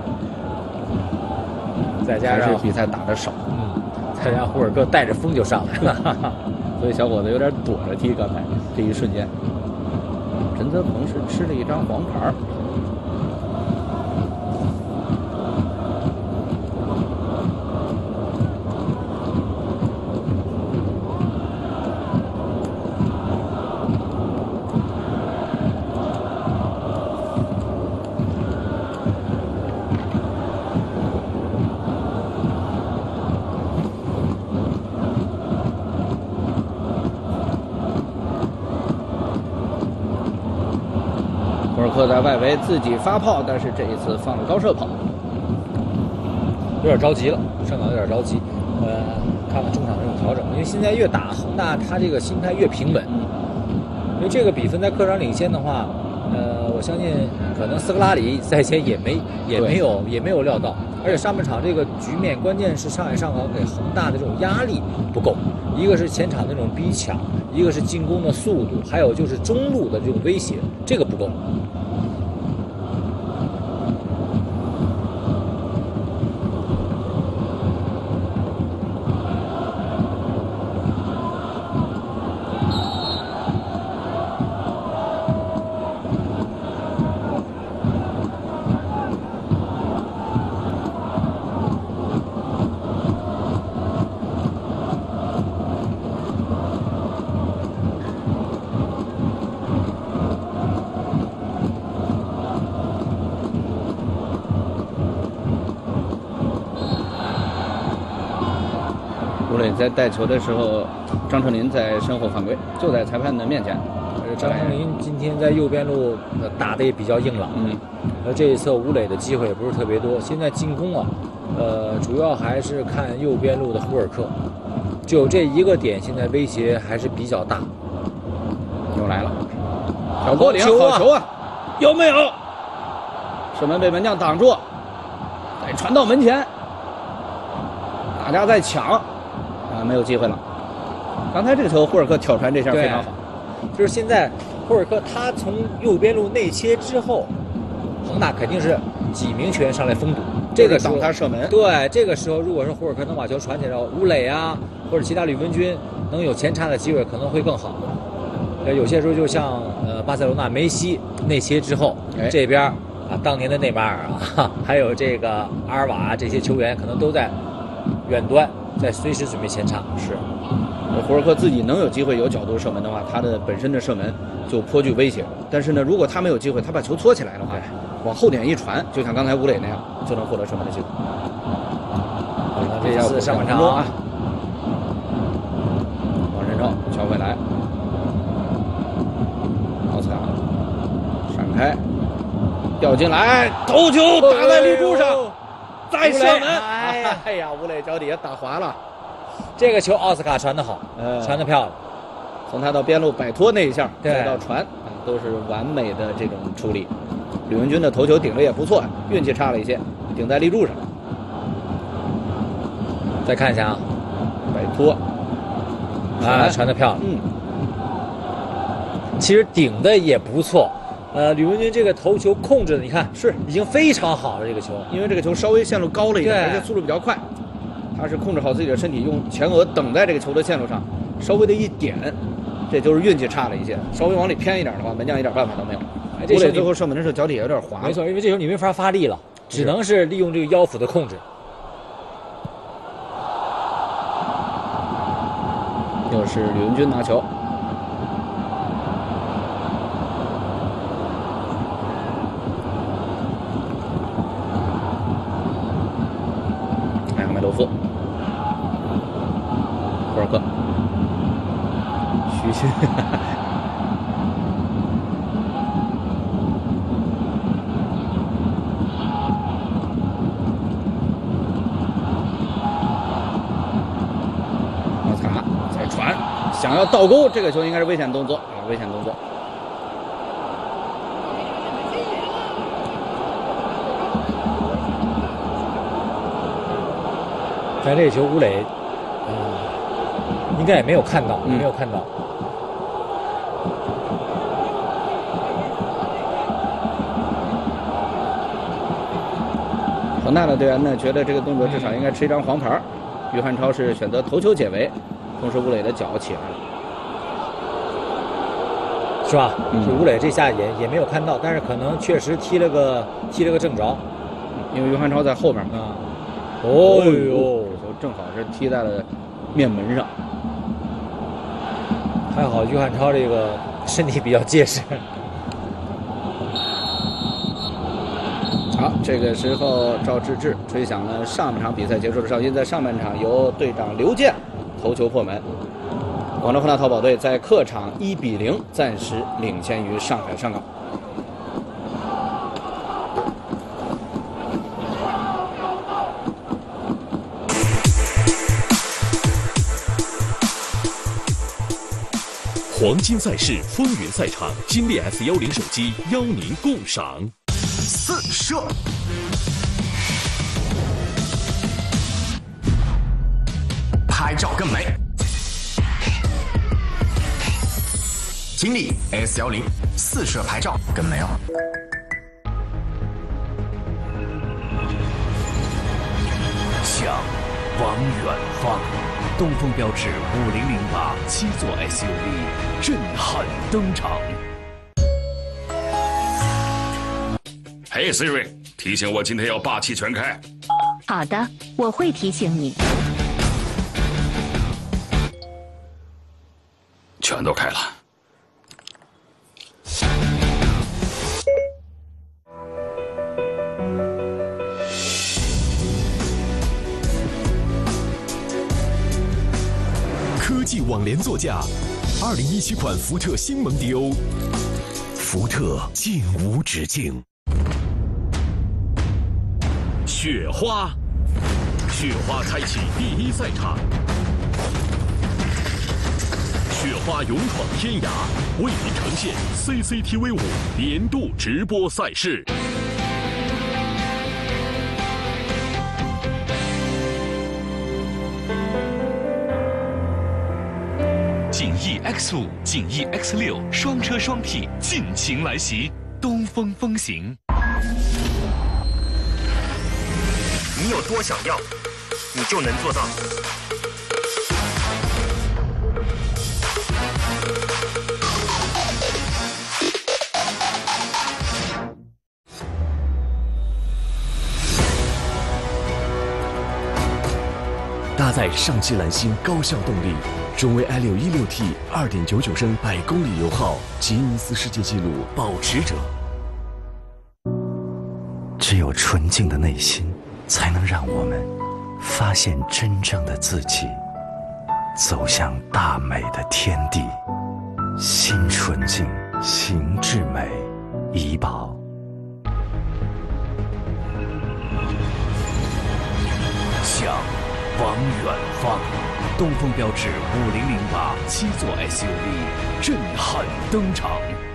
再加上比赛打得少， 嗯，再加上胡尔克带着风就上来了， 所以小伙子有点躲着踢。刚才这一瞬间，陈泽鹏是吃了一张黄牌。博尔克在外围自己发炮，但是这一次放了高射炮， 有点着急了，上港有点着急。呃，看看中场这种调整，因为现在越打恒大，他这个心态越平稳。因为这个比分在客场领先的话，呃，我相信可能斯科拉里赛前也没也没有也没有料到，而且上半场这个局面，关键是上海上港给恒大的这种压力不够，一个是前场那种逼抢，一个是进攻的速度，还有就是中路的这种威胁，这个不够。 对，在带球的时候，张成林在身后犯规，就在裁判的面前。 呃，张成林今天在右边路呃打得也比较硬朗，嗯，而这一侧吴磊的机会也不是特别多。现在进攻啊，呃，主要还是看右边路的胡尔克，就这一个点，现在威胁还是比较大。 又来了，小波林，好球啊！有没有？射门被门将挡住，再传到门前，大家在抢，啊，没有机会了。刚才这个球，霍尔克挑传这下非常好。 就是现在，霍尔克他从右边路内切之后，恒大肯定是几名球员上来封堵，这个挡他射门。 对，这个时候如果是霍尔克能把球传起来，吴磊啊或者其他吕文君能有前插的机会，可能会更好。呃，有些时候就像呃巴塞罗那梅西内切之后，哎、这边啊当年的内马尔啊，还有这个阿尔瓦这些球员可能都在远端在随时准备前插。 是。胡尔克自己能有机会有角度射门的话，他的本身的射门就颇具威胁。但是呢，如果他没有机会，他把球搓起来的话，往后点一传，就像刚才吴磊那样，就能获得射门的机会。 那这次上半场啊， 王振超敲回来，奥斯卡闪开，掉进来，头球打在立柱上，再射门。哎呀，哎呀，吴磊脚底下打滑了。 这个球奥斯卡传得好，呃、传得漂亮， 从他到边路摆脱那一下，再到传啊，都是完美的这种处理。吕文君的头球顶的也不错，运气差了一些，顶在立柱上。 再看一下啊， 摆脱， 啊，传得漂亮。 嗯， 其实顶的也不错。呃，吕文君这个头球控制的，你看是已经非常好了。这个球， 因为这个球稍微线路高了一点，而且速度比较快。他是控制好自己的身体，用前额等在这个球的线路上，稍微的一点，这就是运气差了一些。稍微往里偏一点的话，门将一点办法都没有。 哎，这球最后射门的时候脚底下有点滑。 没错，因为这球你没法发力了，只能是利用这个腰腹的控制。 又是吕文君拿球。梅洛夫，霍尔克，徐新，奥斯卡再传，想要倒钩，这个球应该是危险动作啊，危险动作。 但这个球吴磊，嗯，应该也没有看到， 嗯、 没有看到。 恒大的队员呢，觉得这个动作至少应该吃一张黄牌。于汉超是选择头球解围，同时吴磊的脚起来了， 是吧？ 嗯、 是吴磊这下也也没有看到，但是可能确实踢了个踢了个正着， 因为于汉超在后边嘛。 啊、哦呦！ 正好是踢在了面门上， 还好于汉超这个身体比较结实。 好，这个时候赵志志吹响了上半场比赛结束的哨音，在上半场由队长刘健头球破门，广州恒大淘宝队在客场一比零暂时领先于上海上港。 黄金赛事风云赛场，金立 S 幺零手机邀您共赏。四射，拍照更美。金立 S 幺零四射拍照更美哦。向往远方。东风标致五零零八七座 S U V 震撼登场。 嘿 Siri， 提醒我今天要霸气全开。 好的，我会提醒你。 全都开了。 联座驾，二零一七款福特新蒙迪欧，福特劲无止境。雪花，雪花开启第一赛场，雪花勇闯天涯，为您呈现 C C T V 五年度直播赛事。锦翼 X 五、锦翼 X 六双车双 P 尽情来袭，东风风行。 你有多想要，你就能做到。 搭载上汽蓝星高效动力，荣威 i 六 一六 T 二点九九升百公里油耗吉尼斯世界纪录保持者。 只有纯净的内心，才能让我们发现真正的自己，走向大美的天地。心纯净，行至美，怡宝。 想往远方，东风标致五零零八七座 S U V 震撼登场。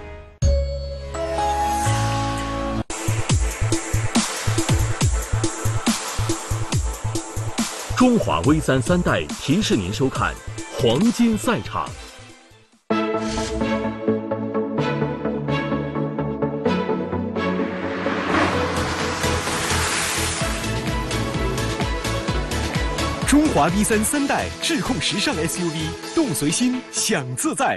中华 V 三三代提示您收看黄金赛场。中华 V 三三代智控时尚 S U V， 动随心，享自在。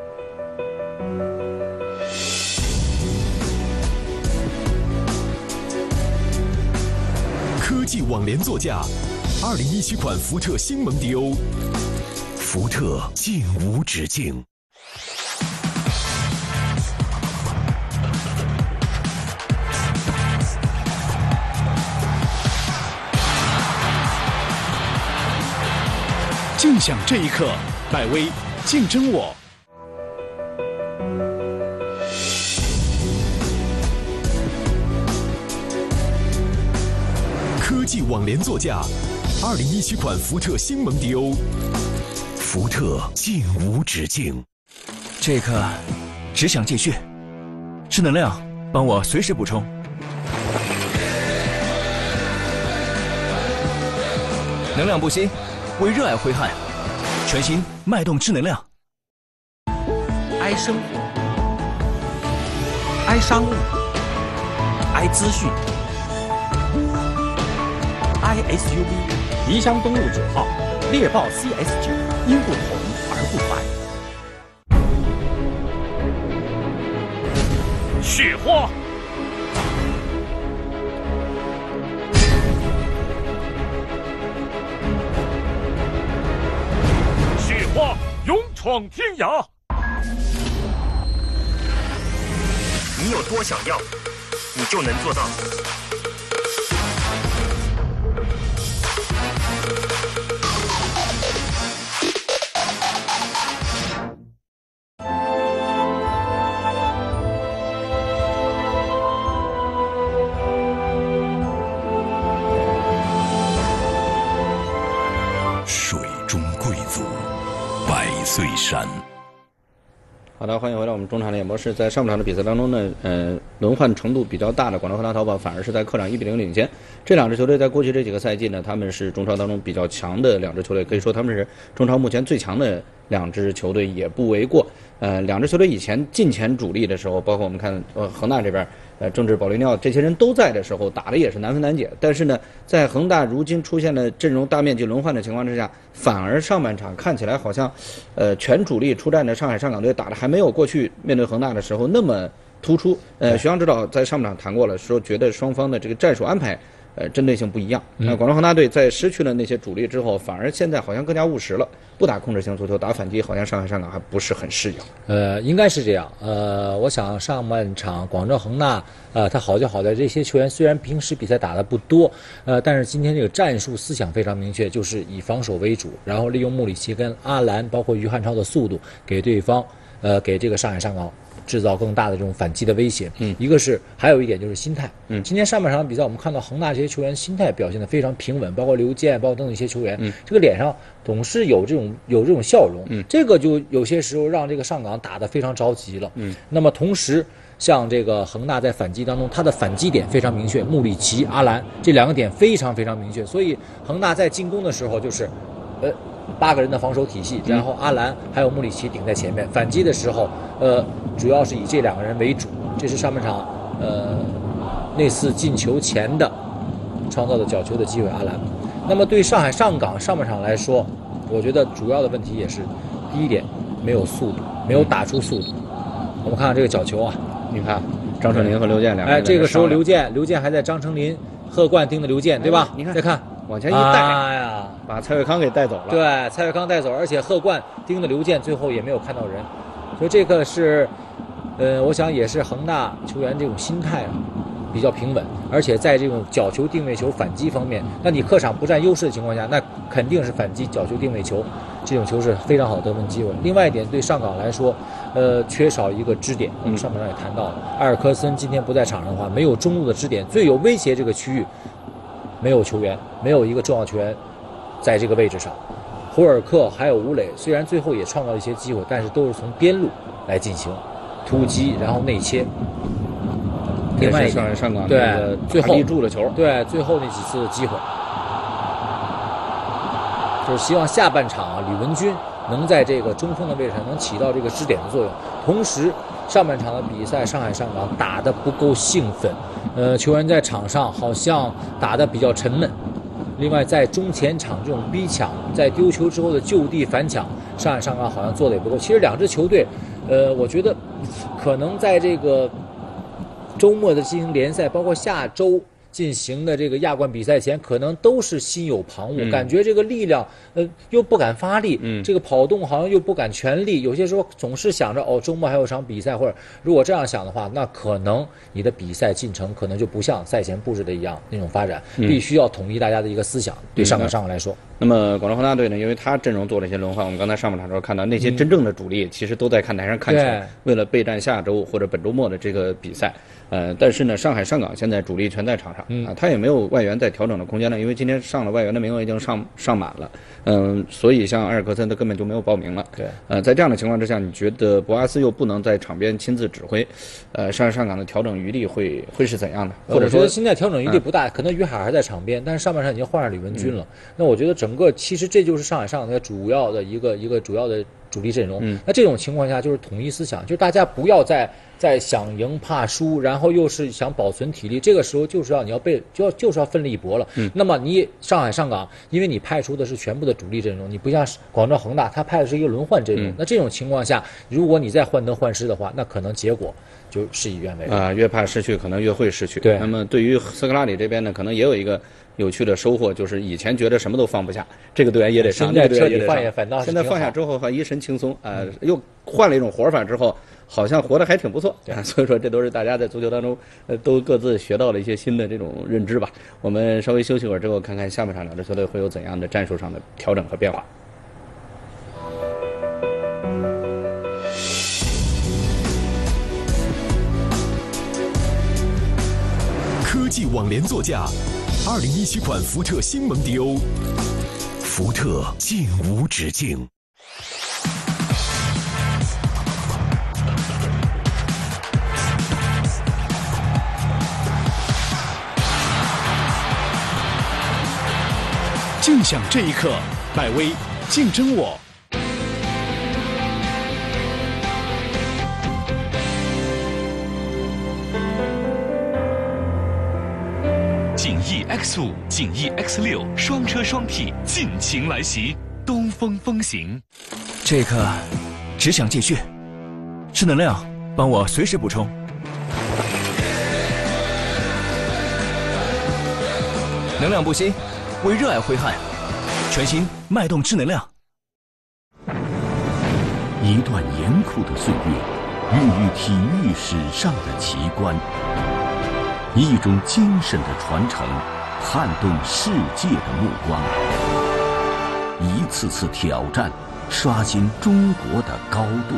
科技网联座驾，二零一七款福特新蒙迪欧，福特劲无止境。尽享这一刻，百威，竞争我。科技网联座驾，二零一七款福特新蒙迪欧，福特劲无止境。 这一刻，只想继续，是能量，帮我随时补充。能量不息，为热爱挥汗。全新脉动智能量。 爱生活，爱商务，爱资讯。I S U V 宜乡东路九号，猎豹 C S 九，因不同而不凡。 雪花，雪花勇闯天涯。 你有多想要，你就能做到。 水中贵族，百岁山。 好的，欢迎回到我们中场的演播室。在上半场的比赛当中呢，呃，轮换程度比较大的广州恒大淘宝反而是在客场一比零领先。这两支球队在过去这几个赛季呢，他们是中超当中比较强的两支球队，可以说他们是中超目前最强的两支球队也不为过。呃，两支球队以前近前主力的时候，包括我们看呃恒大这边，呃郑智、保利尼奥这些人都在的时候，打的也是难分难解。但是呢，在恒大如今出现了阵容大面积轮换的情况之下，反而上半场看起来好像，呃全主力出战的上海上港队打的还没有过去面对恒大的时候那么突出。呃，徐阳指导在上半场谈过了，说觉得双方的这个战术安排。 呃针对性不一样。那、呃、广州恒大队在失去了那些主力之后，反而现在好像更加务实了，不打控制性足球，打反击，好像上海上港还不是很适应。 呃，应该是这样。呃，我想上半场广州恒大，呃，他好就好在这些球员虽然平时比赛打的不多，呃，但是今天这个战术思想非常明确，就是以防守为主，然后利用穆里奇跟阿兰，包括于汉超的速度，给对方，呃，给这个上海上港制造更大的这种反击的威胁。嗯，一个是还有一点就是心态。嗯，今天上半场比赛我们看到恒大这些球员心态表现得非常平稳，包括刘健，包括等等一些球员，嗯，这个脸上总是有这种有这种笑容。嗯，这个就有些时候让这个上港打得非常着急了。嗯，那么同时像这个恒大在反击当中，他的反击点非常明确，穆里奇、阿兰这两个点非常非常明确，所以恒大在进攻的时候就是，呃。八个人的防守体系，然后阿兰还有穆里奇顶在前面。反击的时候，呃，主要是以这两个人为主。这是上半场，呃，那次进球前的创造的角球的机会，阿兰。那么对上海上港上半场来说，我觉得主要的问题也是第一点，没有速度，没有打出速度。我们看看这个角球啊， 你看张成林和刘健两个人。 哎，这个时候刘健，刘健还在张成林、贺冠盯的刘健，对吧？ 你看， 再看。 往前一带， 哎呀， 把蔡岳康给带走了。 对，蔡岳康带走，而且贺冠盯的刘健最后也没有看到人，所以这个是，呃，我想也是恒大球员这种心态啊比较平稳，而且在这种角球、定位球、反击方面，那你客场不占优势的情况下，那肯定是反击、角球、定位球这种球是非常好的得分机会。另外一点，对上港来说，呃，缺少一个支点，我们上半场也谈到了，埃尔科森今天不在场上的话，没有中路的支点，最有威胁这个区域。没有球员，没有一个重要球员在这个位置上。胡尔克还有吴磊，虽然最后也创造了一些机会，但是都是从边路来进行突击，然后内切。另外一上海上港对最后立住了球， 对最后那几次的机会，就是希望下半场啊，吕文君能在这个中锋的位置上能起到这个支点的作用。同时，上半场的比赛，上海上港打得不够兴奋。呃，球员在场上好像打得比较沉闷。另外，在中前场这种逼抢，在丢球之后的就地反抢，上海上港好像做得也不够。其实两支球队，呃，我觉得可能在这个周末的进行联赛，包括下周进行的这个亚冠比赛前，可能都是心有旁骛，嗯、感觉这个力量，呃，又不敢发力，嗯，这个跑动好像又不敢全力，有些时候总是想着哦，周末还有场比赛，或者如果这样想的话，那可能你的比赛进程可能就不像赛前布置的一样那种发展，嗯、必须要统一大家的一个思想。对上港上港来说， 那么广州恒大队呢，因为他阵容做了一些轮换，我们刚才上半场时候看到那些真正的主力，嗯、其实都在看台上看球，为了备战下周或者本周末的这个比赛。呃，但是呢，上海上港现在主力全在场上，嗯、啊，他也没有外援在调整的空间了，因为今天上了外援的名额已经上上满了，嗯，所以像埃尔克森他根本就没有报名了。 对， 呃，在这样的情况之下，你觉得博阿斯又不能在场边亲自指挥，呃，上海上港的调整余地会会是怎样的？或者说， 我觉得现在调整余地不大，嗯、可能于海还在场边，但是上半场已经换上李文君了。嗯、那我觉得整个其实这就是上海上港的主要的一个一个主要的主力阵容。嗯、那这种情况下就是统一思想，就是大家不要再。在想赢怕输，然后又是想保存体力，这个时候就是要你要被就要就是要奋力一搏了。嗯，那么你上海上港，因为你派出的是全部的主力阵容，你不像广州恒大，他派的是一个轮换阵容。嗯、那这种情况下，如果你再患得患失的话，那可能结果就事与愿违啊、呃。越怕失去，可能越会失去。 对。 那么对于斯科拉里这边呢，可能也有一个有趣的收获，就是以前觉得什么都放不下，这个队员也得上， 现在彻底放下，反倒现在放下之后，还一身轻松啊、呃，又换了一种活法之后。好像活得还挺不错，啊、所以说这都是大家在足球当中，呃，都各自学到了一些新的这种认知吧。我们稍微休息会儿之后，看看下半场两支球队会有怎样的战术上的调整和变化。 科技网联座驾，二零一七款福特新蒙迪欧，福特竟无止境。 静享这一刻，百威竞争我。 锦翼 X 五、锦翼 X 六双车双 T 尽情来袭，东风风行。 这一刻，只想继续，是能量，帮我随时补充。 能量不息，为热爱挥汗。全新脉动智能量。 一段严酷的岁月，孕育体育史上的奇观；一种精神的传承，撼动世界的目光；一次次挑战，刷新中国的高度。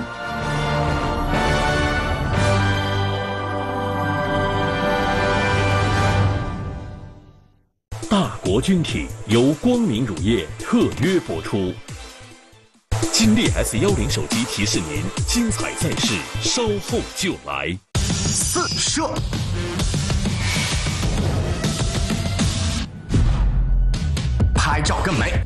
大国军体由光明乳业特约播出。金立 S 幺零手机提示您：精彩赛事稍后就来。 四射，拍照更美。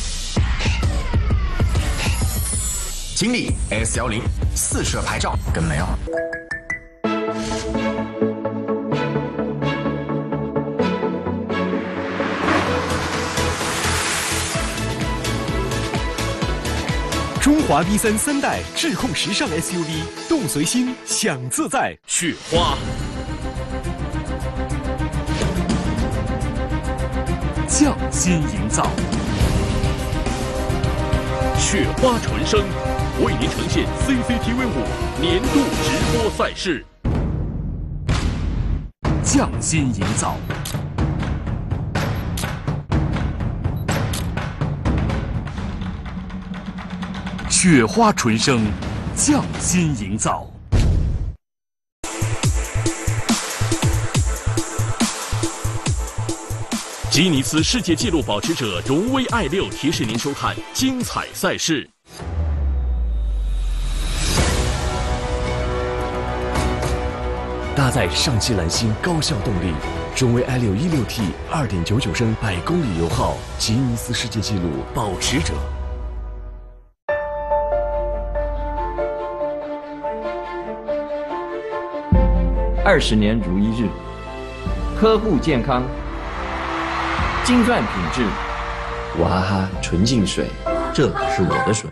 金立 S 幺零四射拍照更美哦。 中华 V 三三代智控时尚 S U V， 动随心，享自在。 雪花， 匠心营造。 雪花纯生，为您呈现 C C T V 五年度直播赛事。 匠心营造。雪花纯生，匠心营造。 吉尼斯世界纪录保持者荣威 i 六提示您收看精彩赛事。 搭载上汽蓝星高效动力，荣威 i 六 一六 T 二点九九升百公里油耗，吉尼斯世界纪录保持者。 二十年如一日，呵护健康，精钻品质，娃哈哈纯净水，这是我的水。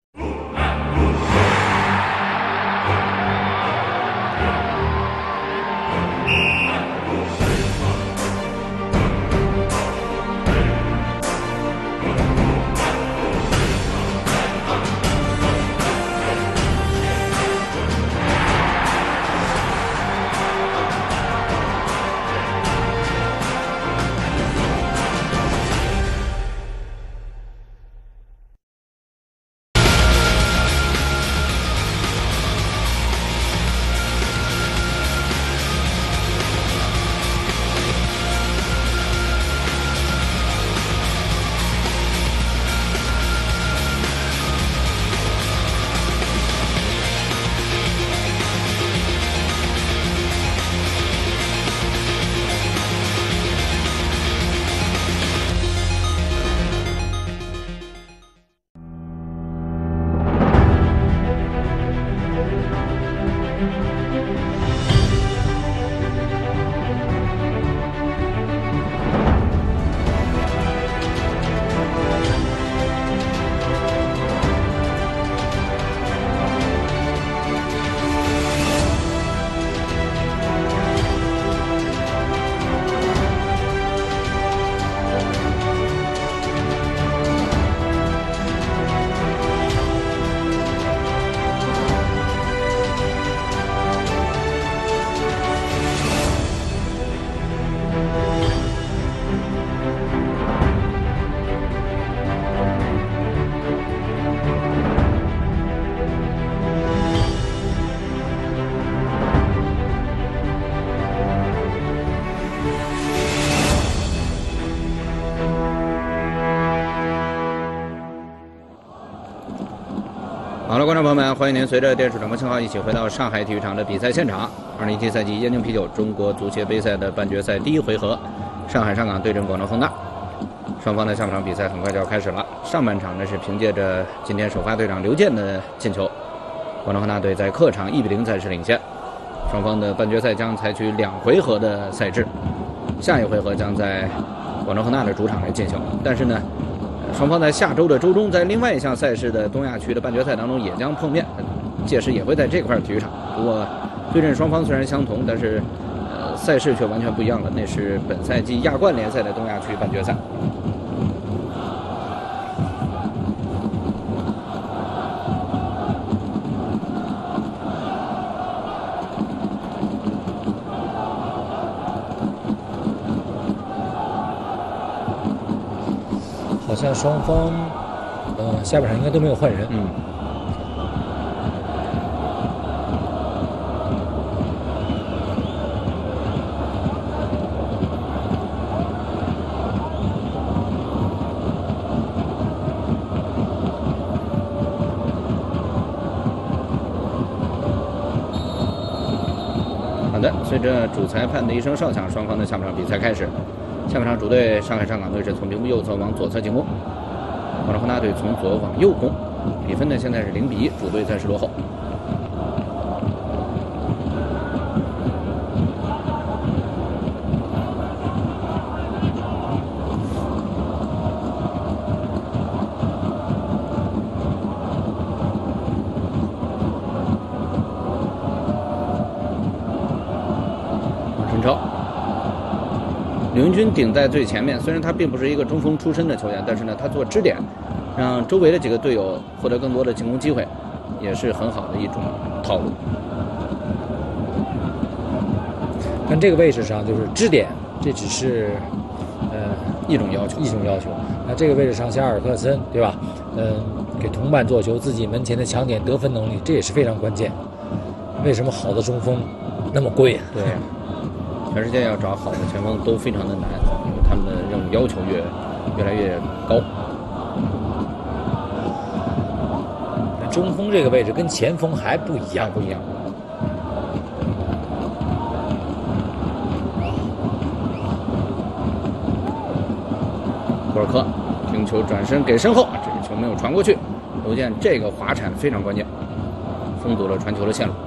好了，观众朋友们，欢迎您随着电视转播信号一起回到上海体育场的比赛现场。二零一七赛季燕京啤酒中国足协杯赛的半决赛第一回合，上海上港对阵广州恒大。双方的下半场比赛很快就要开始了。上半场呢是凭借着今天首发队长刘健的进球，广州恒大队在客场一比零暂时领先。双方的半决赛将采取两回合的赛制，下一回合将在广州恒大的主场来进行。但是呢，双方在下周的周中，在另外一项赛事的东亚区的半决赛当中也将碰面，届时也会在这块体育场。不过对阵双方虽然相同，但是呃赛事却完全不一样了，那是本赛季亚冠联赛的东亚区半决赛。 好像双方，呃，下半场应该都没有换人。 嗯。好的，随着主裁判的一声哨响，双方的下半场比赛开始。下半场主队上海上港队是从屏幕右侧往左侧进攻，广州恒大队从左往右攻，比分呢现在是零比一，主队暂时落后。陈超。刘云军顶在最前面，虽然他并不是一个中锋出身的球员，但是呢，他做支点，让周围的几个队友获得更多的进攻机会，也是很好的一种套路。 但这个位置上就是支点，这只是呃一种要求， 一种要求。那这个位置上，像阿尔克森，对吧？嗯、呃，给同伴做球，自己门前的抢点得分能力，这也是非常关键。为什么好的中锋那么贵啊？ 对。全世界要找好的前锋都非常的难，因为他们的任务要求越越来越高。 中锋这个位置跟前锋还不一样， 不一样。库尔克停球转身给身后，这个球没有传过去。刘健这个滑铲非常关键，封堵了传球的线路。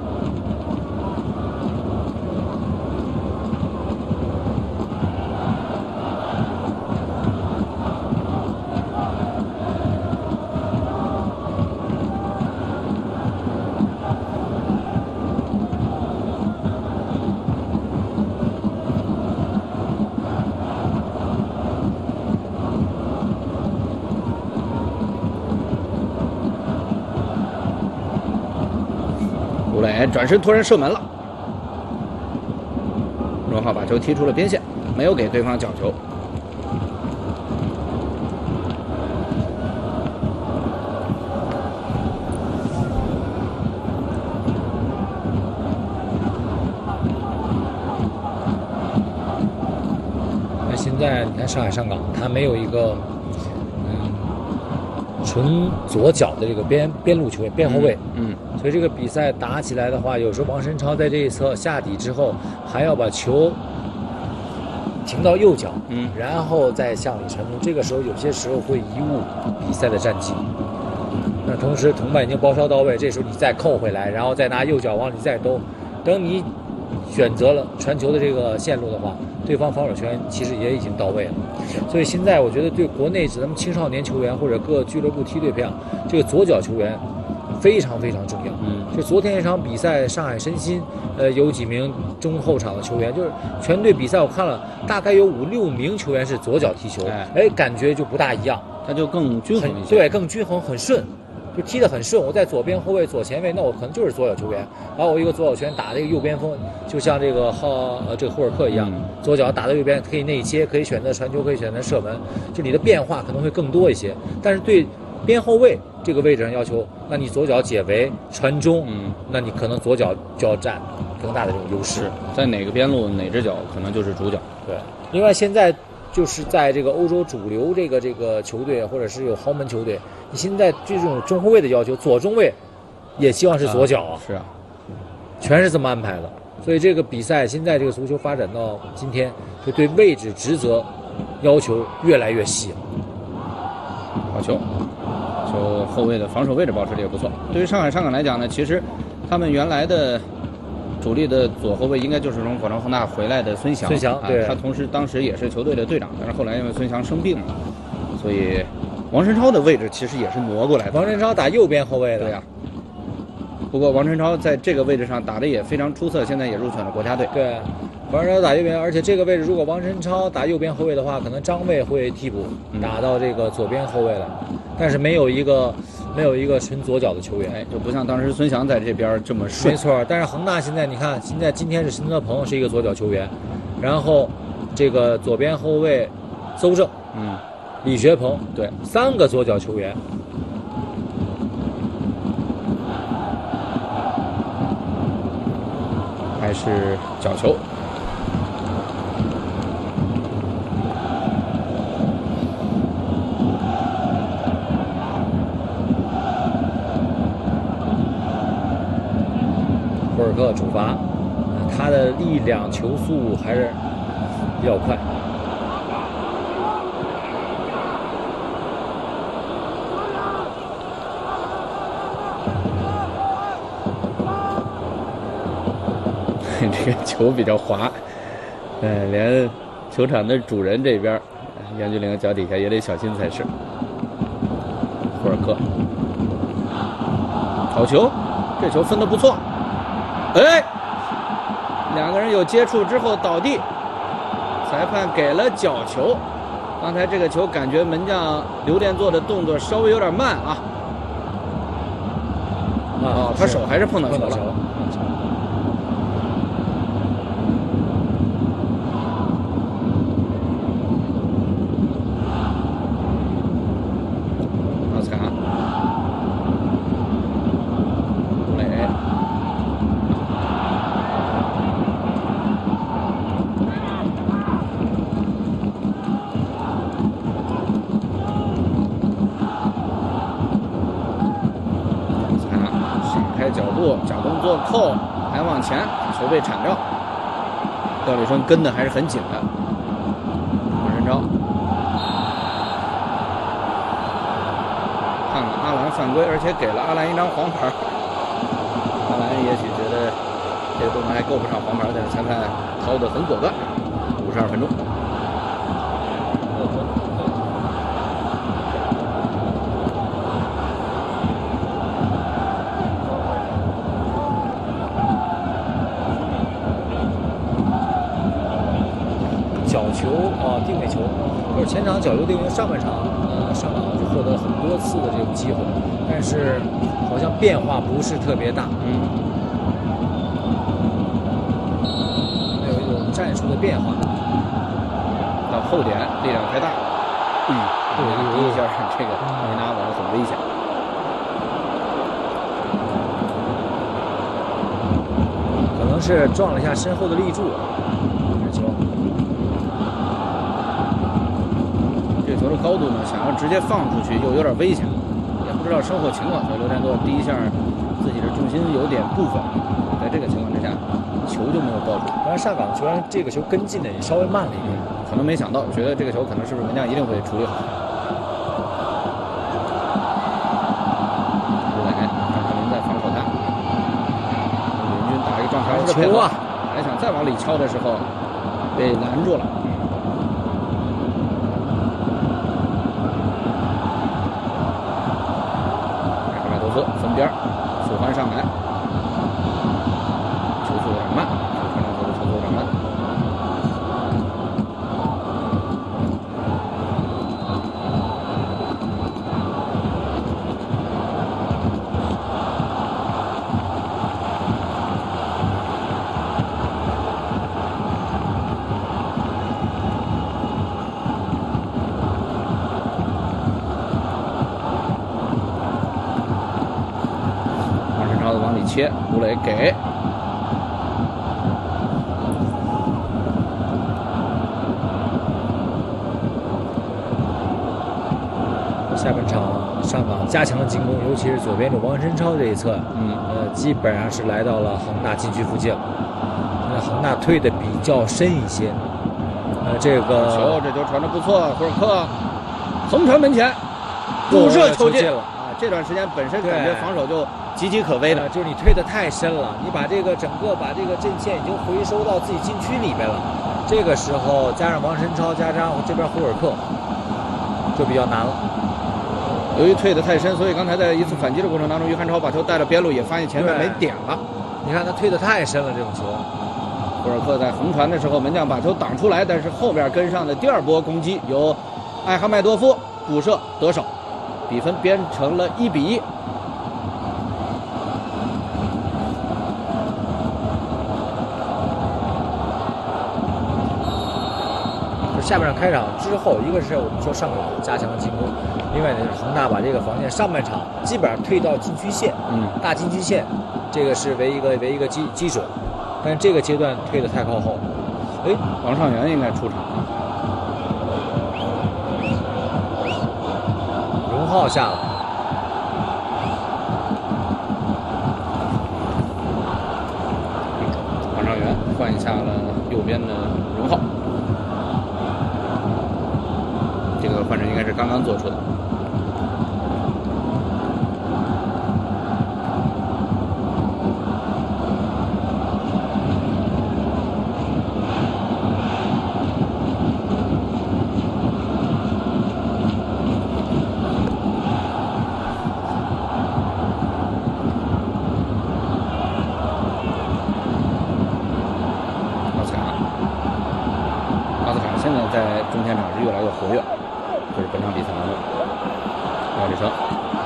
吴磊转身突然射门了，罗浩把球踢出了边线，没有给对方角球。 那现在你看上海上港，他没有一个嗯纯左脚的这个边边路球员、边后卫， 嗯， 所以这个比赛打起来的话，有时候王申超在这一侧下底之后，还要把球停到右脚， 嗯， 然后再向里传中，这个时候有些时候会贻误比赛的战机。那同时同伴已经包抄到位，这时候你再扣回来，然后再拿右脚往里再兜，等你选择了传球的这个线路的话，对方防守权其实也已经到位了。所以现在我觉得对国内咱们青少年球员或者各俱乐部梯队培养这个左脚球员非常非常重要。 嗯， 就昨天一场比赛，上海申鑫呃有几名中后场的球员，就是全队比赛我看了，大概有五六名球员是左脚踢球， 哎， 哎感觉就不大一样， 他就更均衡一些， 对，更均衡，很顺。就踢得很顺，我在左边后卫、左前卫，那我可能就是左脚球员。然后我一个左脚球员打这个右边锋，就像这个浩呃这个霍尔克一样， 嗯、 左脚打到右边可以内切，可以选择传球，可以选择射门，就你的变化可能会更多一些。但是对边后卫这个位置上要求，那你左脚解围、传中， 嗯， 那你可能左脚就要占更大的这种优势。 在哪个边路哪只脚可能就是主角。 对，另外现在。就是在这个欧洲主流这个这个球队，或者是有豪门球队，你现在对这种中后卫的要求，左中卫也希望是左脚啊， 啊是啊， 全是这么安排的。所以这个比赛现在这个足球发展到今天，就对位置职责要求越来越细了。 好球，就后卫的防守位置保持的也不错。对于上海上港来讲呢，其实他们原来的主力的左后卫应该就是从广州恒大回来的孙祥， 孙祥对、 啊，他同时当时也是球队的队长，但是后来因为孙祥生病了，所以王申超的位置其实也是挪过来的。 王申超打右边后卫的， 对呀、啊。不过王申超在这个位置上打的也非常出色，现在也入选了国家队。 对， 王晨超打右边，而且这个位置如果王晨超打右边后卫的话，可能张卫会替补打到这个左边后卫了，但是没有一个没有一个纯左脚的球员， 哎，就不像当时孙祥在这边这么顺。 没错，但是恒大现在你看，现在今天是陈泽鹏是一个左脚球员，然后这个左边后卫邹正， 嗯， 李学鹏， 对， 三个左脚球员。 还是角球。 霍尔克主罚，他的力量球速还是比较快。 这个球比较滑，呃，连球场的主人这边杨俊凌脚底下也得小心才是。霍尔克，好球，这球分得不错。哎，两个人有接触之后倒地，裁判给了角球。刚才这个球感觉门将刘殿座的动作稍微有点慢啊。哦，他手还是碰到球了。假动作扣，还往前，球被铲掉。廖立春跟的还是很紧的。王晨超，看看阿兰犯规，而且给了阿兰一张黄牌。阿兰也许觉得这个动作还够不上黄牌，但是裁判掏得很果断。五十二分钟。 球啊，定位球，就是前场角球定位，上半场呃上港是获得很多次的这种机会，但是好像变化不是特别大， 嗯， 没有一种战术的变化。 到后点力量太大，嗯，对，第一下这个梅拿瓦很危险。 可能是撞了一下身后的立柱，这球。 球的高度呢，想要直接放出去又有点危险，也不知道身后情况。所以刘殿座第一下自己的重心有点不稳，在这个情况之下，球就没有抱住。 当然上港球员这个球跟进的也稍微慢了一点， 可能没想到，觉得这个球可能是不是门将一定会处理好。朱磊，张鹤林在防守他，李云军打一个撞墙式的配合，还想再往里敲的时候被拦住了。分边，苏欢上来，球速有点慢，看上球的球速有点慢。切，吴磊给， 下半场上港加强了进攻，尤其是左边的王晨超这一侧， 嗯， 呃，基本上是来到了恒大禁区附近了。现在恒大退的比较深一些，呃，这个球这球传的不错，霍尔克横传门前，注射球进了啊！这段时间本身感觉防守就岌岌可危的， 就是你退得太深了，你把这个整个把这个阵线已经回收到自己禁区里边了。这个时候加上王晨超，加上这边胡尔克，就比较难了。 由于退得太深，所以刚才在一次反击的过程当中，于汉超把球带到边路，也发现前面没点了。 你看他退得太深了，这种球。 胡博尔克在横传的时候，门将把球挡出来，但是后边跟上的第二波攻击由艾哈迈多夫补射得手，比分变成了一比一。 下半场开场之后，一个是我们说上港加强了进攻，另外呢是恒大把这个防线上半场基本上退到禁区线， 嗯， 大禁区线，这个是为一个为一个基基准，但是这个阶段退得太靠后。 哎，王上元应该出场， 荣浩下了， 王上元换下了右边的荣浩。这个换人应该是刚刚做出的。奥斯卡，奥斯卡现在在中前场是越来越活跃。这是本场比赛当中，廖立生。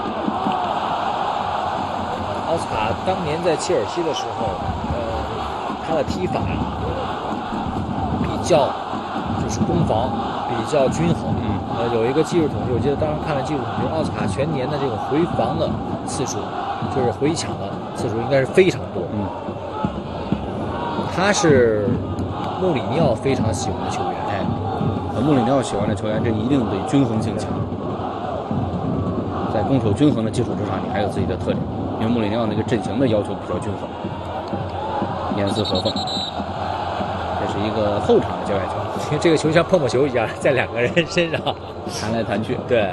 奥斯卡当年在切尔西的时候，呃，他的踢法比较就是攻防比较均衡。 嗯， 呃，有一个技术统计，我记得当时看了技术统计，奥斯卡全年的这个回防的次数，就是回抢的次数应该是非常多。 嗯， 他是穆里尼奥非常喜欢的球员。 哎。穆里尼奥喜欢的球员，这一定得均衡性强。在攻守均衡的基础之上，你还有自己的特点。因为穆里尼奥那个阵型的要求比较均衡，严丝合缝。这是一个后场的界外球， 这个球像碰碰球一样，在两个人身上弹来弹去。 对。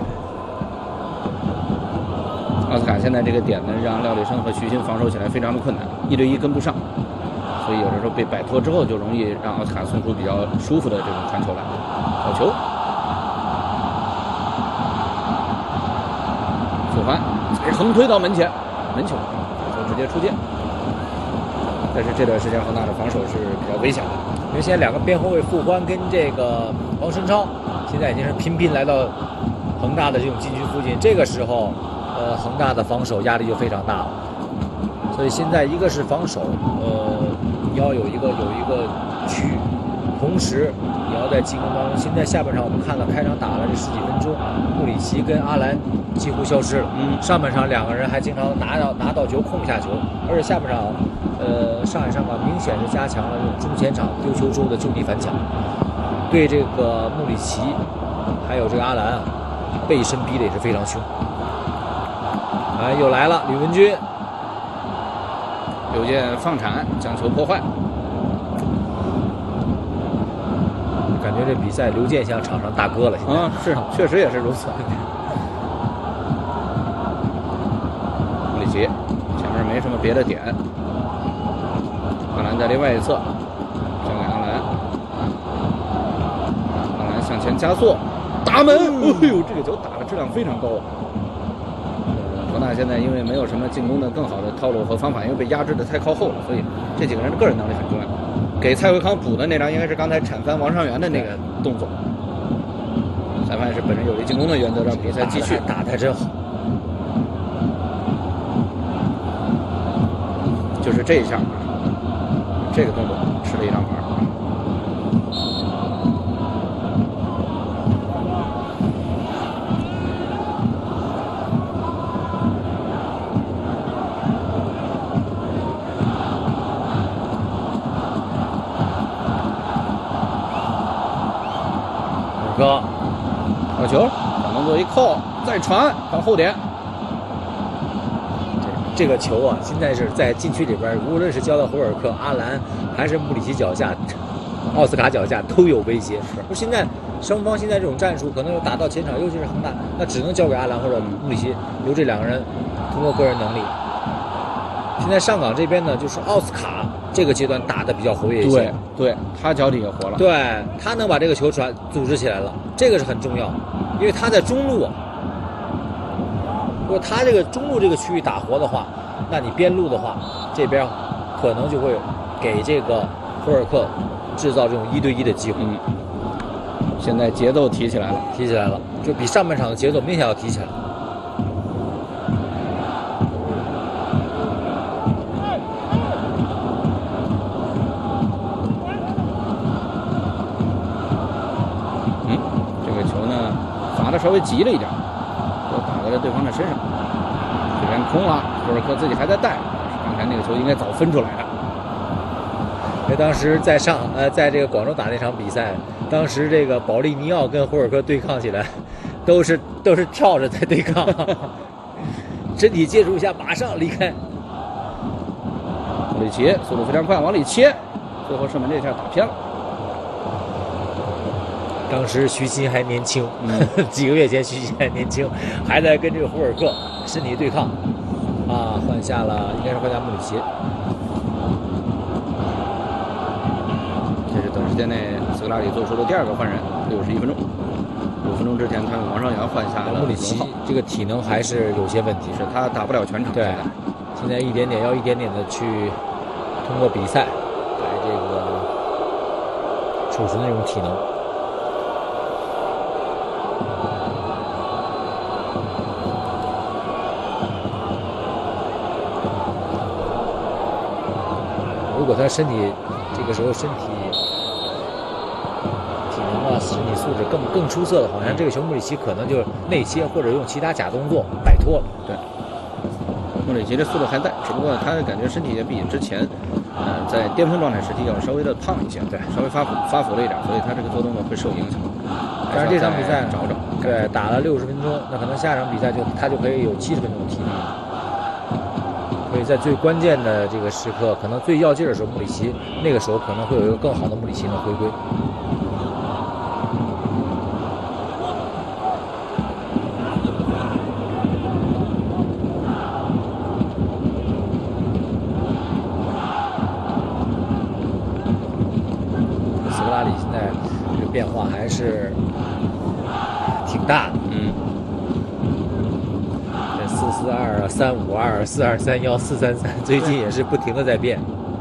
奥斯卡现在这个点呢，让廖立生和徐新防守起来非常的困难，一对一跟不上。所以有的时候被摆脱之后，就容易让奥斯卡送出比较舒服的这种传球来。好球，速滑，横推到门前，门球，球直接出界。但是这段时间恒大的防守是比较危险的， 因为现在两个边后卫傅欢跟这个王申超，现在已经是频频来到恒大的这种禁区附近。这个时候，呃，恒大的防守压力就非常大了。所以现在一个是防守，呃，你要有一个有一个区域，同时你要在进攻当中。现在下半场我们看到开场打了这十几分钟，穆里奇跟阿兰几乎消失了。 嗯， 上半场两个人还经常拿到拿到球控下球，而且下半场，呃，上海上港明显是加强了这种中前场丢球之后的就地反抢，对这个穆里奇还有这个阿兰啊，背身逼的也是非常凶。哎，又来了吕文君。 刘健放铲将球破坏， 感觉这比赛刘健像场上大哥了。 啊，是，确实也是如此。穆里奇前面没什么别的点，阿兰在另外一侧，交给阿兰，阿兰向前加速，打门！哎呦，这个球打的质量非常高啊！恒大现在因为没有什么进攻的更好的套路和方法，因为被压制的太靠后了，所以这几个人的个人能力很重要。给蔡慧康补的那张应该是刚才铲翻王上元的那个动作。裁判是本着有利进攻的原则让比赛继续， 打得真好。 就是这一下，这个动作吃了一张牌。哥，好球，小动作一扣，再传到后点。 这个球啊，现在是在禁区里边，无论是交到胡尔克、阿兰，还是穆里奇脚下、奥斯卡脚下，都有威胁。是，现在双方现在这种战术，可能有打到前场，尤其是恒大，那只能交给阿兰或者穆里奇，由这两个人通过个人能力。现在上港这边呢，就是奥斯卡这个阶段打的比较活跃一些， 对，对他脚底也活了， 对他能把这个球传组织起来了，这个是很重要，因为他在中路啊。如果他这个中路这个区域打活的话，那你边路的话，这边可能就会给这个胡尔克制造这种一对一的机会。 嗯，现在节奏提起来了， 提起来了，就比上半场的节奏明显要提起来。 嗯，这个球呢罚的稍微急了一点，都打在了对方的身上。这边空了，胡尔克自己还在带，刚才那个球应该早分出来的。 因为当时在上呃，在这个广州打那场比赛，当时这个保利尼奥跟胡尔克对抗起来，都是都是跳着在对抗，身体接触一下马上离开。 穆里奇速度非常快，往里切，最后射门这下打偏了。 当时徐新还年轻，嗯、几个月前徐新还年轻，还在跟这个胡尔克身体对抗，啊，换下了应该是换下穆里奇。 这是短时间内斯科拉里做出的第二个换人，六十一分钟。五分钟之前，他用王上阳换下了穆里奇，这个体能还是有些问题， 是他打不了全场。 对，现在一点点要一点点的去通过比赛来这个储存那种体能。如果他身体这个时候身体体能啊、身体素质更更出色的话，像这个球穆里奇可能就内切或者用其他假动作摆脱了。 对，穆里奇的速度还在，只不过他感觉身体也比之前，呃，在巅峰状态时期要稍微的胖一些，对，稍微发福发福了一点，所以他这个做动作会受影响。 但是这场比赛找找， 对，打了六十分钟，那可能下场比赛就他就可以有七十分钟的体力。所以在最关键的这个时刻，可能最要劲的时候，穆里奇那个时候可能会有一个更好的穆里奇能回归。斯科拉里现在这个变化还是挺大的，嗯。四四二、三五二、四二三幺、四三三，最近也是不停的在变。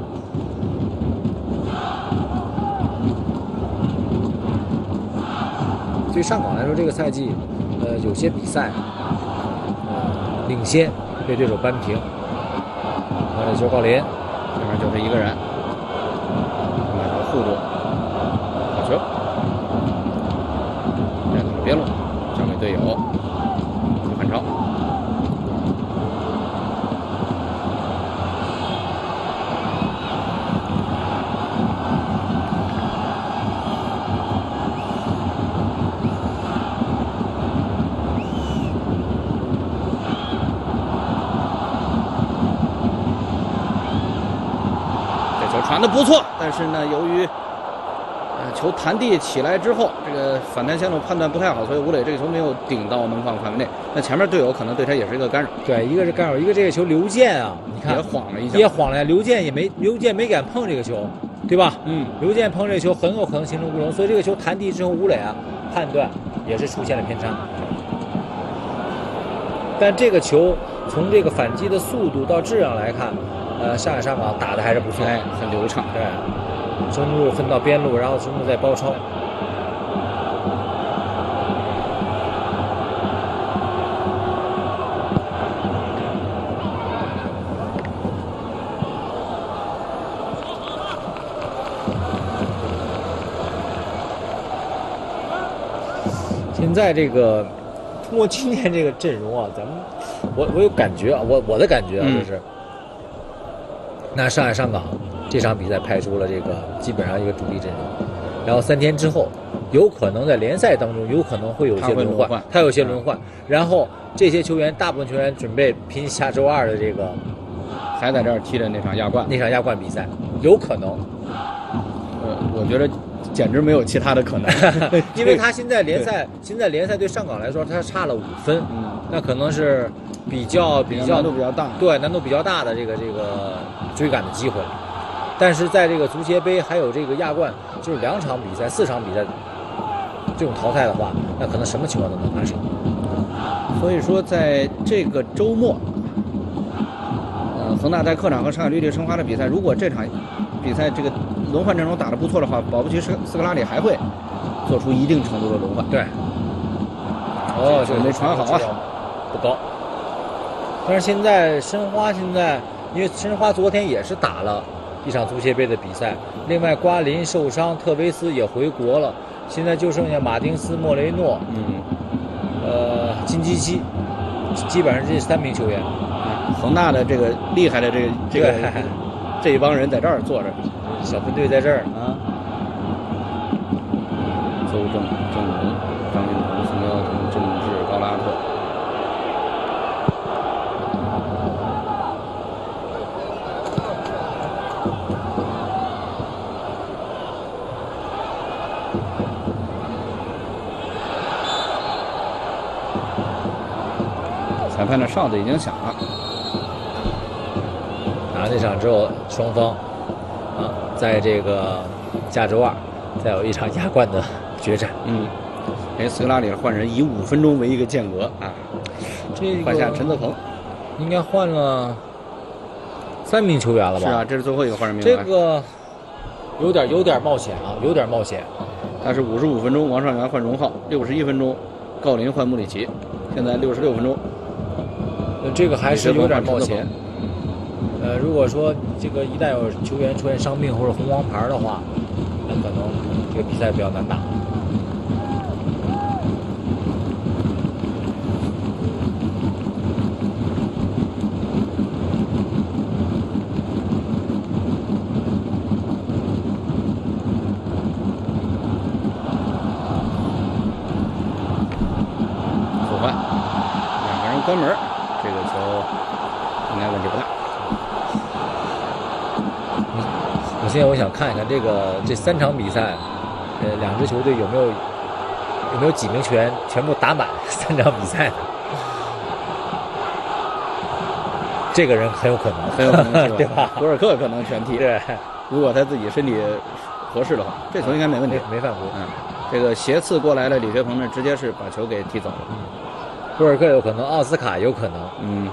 对上港来说，这个赛季，呃，有些比赛，呃，领先被对手扳平。完了球郜林， 这边就是一个人，买到护住，好球，站到了边路，交给队友刘汉超。传的不错，但是呢，由于呃球弹地起来之后，这个反弹线路判断不太好，所以吴磊这个球没有顶到门框范围内。那前面队友可能对他也是一个干扰。 对，一个是干扰，一个这个球刘健啊，你看也晃了一下， 也晃了，刘健也没刘健没敢碰这个球，对吧？ 嗯， 刘健碰这个球很有可能形成乌龙，所以这个球弹地之后，吴磊啊判断也是出现了偏差。但这个球从这个反击的速度到质量来看。呃，上海上港打的还是不错， 哎，很流畅。 对，中路分到边路，然后中路再包抄。现在这个通过今天这个阵容啊，咱们我我有感觉啊，我我的感觉啊，就是。嗯那上海上港这场比赛派出了这个基本上一个主力阵容，然后三天之后，有可能在联赛当中有可能会有一些轮换，他有些轮换，然后这些球员大部分球员准备拼下周二的这个， 还在这儿踢的那场亚冠， 那场亚冠比赛有可能， 呃，我觉得简直没有其他的可能， 因为他现在联赛现在联赛对上港来说他差了五分，嗯，那可能是比较比较难度比较大， 对难度比较大的这个这个追赶的机会，但是在这个足协杯还有这个亚冠，就是两场比赛、四场比赛这种淘汰的话，那可能什么情况都能发生。 所以说，在这个周末，呃，恒大在客场和上海绿地申花的比赛，如果这场比赛这个轮换阵容打得不错的话，保不齐斯斯科拉里还会做出一定程度的轮换。 对。哦， 这个没传好啊， 不高。但是现在申花现在，因为申花昨天也是打了一场足协杯的比赛，另外瓜林受伤，特维斯也回国了，现在就剩下马丁斯、莫雷诺， 嗯， 呃，金基基，基本上这三名球员。 恒大的这个厉害的这个这个这一帮人在这儿坐着， 小分队在这儿啊。邹正、郑文、张云鹏、孙彪腾、郑智、高拉特。裁判的哨子已经响了。 打完这场之后，双方啊，在这个下周二再有一场亚冠的决战。 嗯，哎，斯科拉里换人以五分钟为一个间隔啊， 这个换下陈泽鹏， 应该换了三名球员了吧？ 是啊，这是最后一个换人名这额。 个有点有点冒险啊，有点冒险。 他是五十五分钟，王上元换荣浩；六十一分钟，郜林换穆里奇；现在六十六分钟。 这个还是有点冒险。呃，如果说这个一旦有球员出现伤病或者红黄牌的话，那可能这个比赛比较难打。 左换，两个人关门。这个球应该问题不大。 我现在我想看一看这个这三场比赛，呃，两支球队有没有有没有几名球员全部打满三场比赛的？这个人很有可能， 很有可能是对吧？ 博尔克可能全踢， 对， 如果他自己身体合适的话，这球应该没问题， 没犯规。 嗯，这个斜刺过来了，李学鹏呢，直接是把球给踢走了。 嗯，博尔克有可能，奥斯卡有可能， 嗯。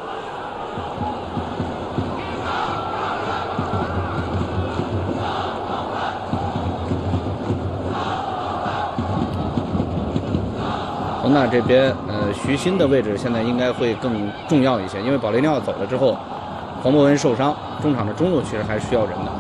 恒大这边，呃，徐新的位置现在应该会更重要一些，因为保雷尼奥走了之后，黄博文受伤，中场的中路其实还需要人的。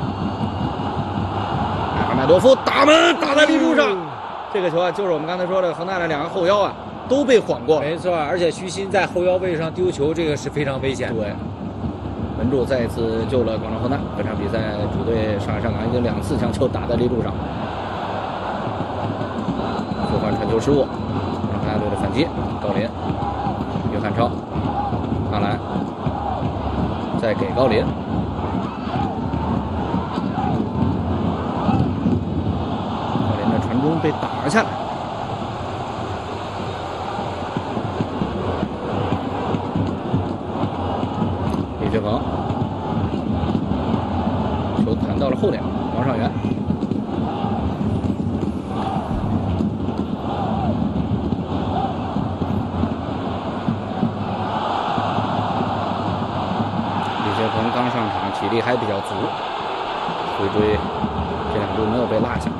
阿尔麦多夫打门打在立柱上，这个球啊，就是我们刚才说的恒大的两个后腰啊都被晃过。 没错，而且徐新在后腰位上丢球，这个是非常危险。 对，门柱再一次救了广州恒大。本场比赛主队上海上港已经两次将球打在立柱上，复换传球失误。国家队的反击，郜林、约翰超、阿兰，再给郜林，郜林的传中被挡了下来。李学鹏，球弹到了后点，王上元。刚上场，体力还比较足，回追这两步没有被落下。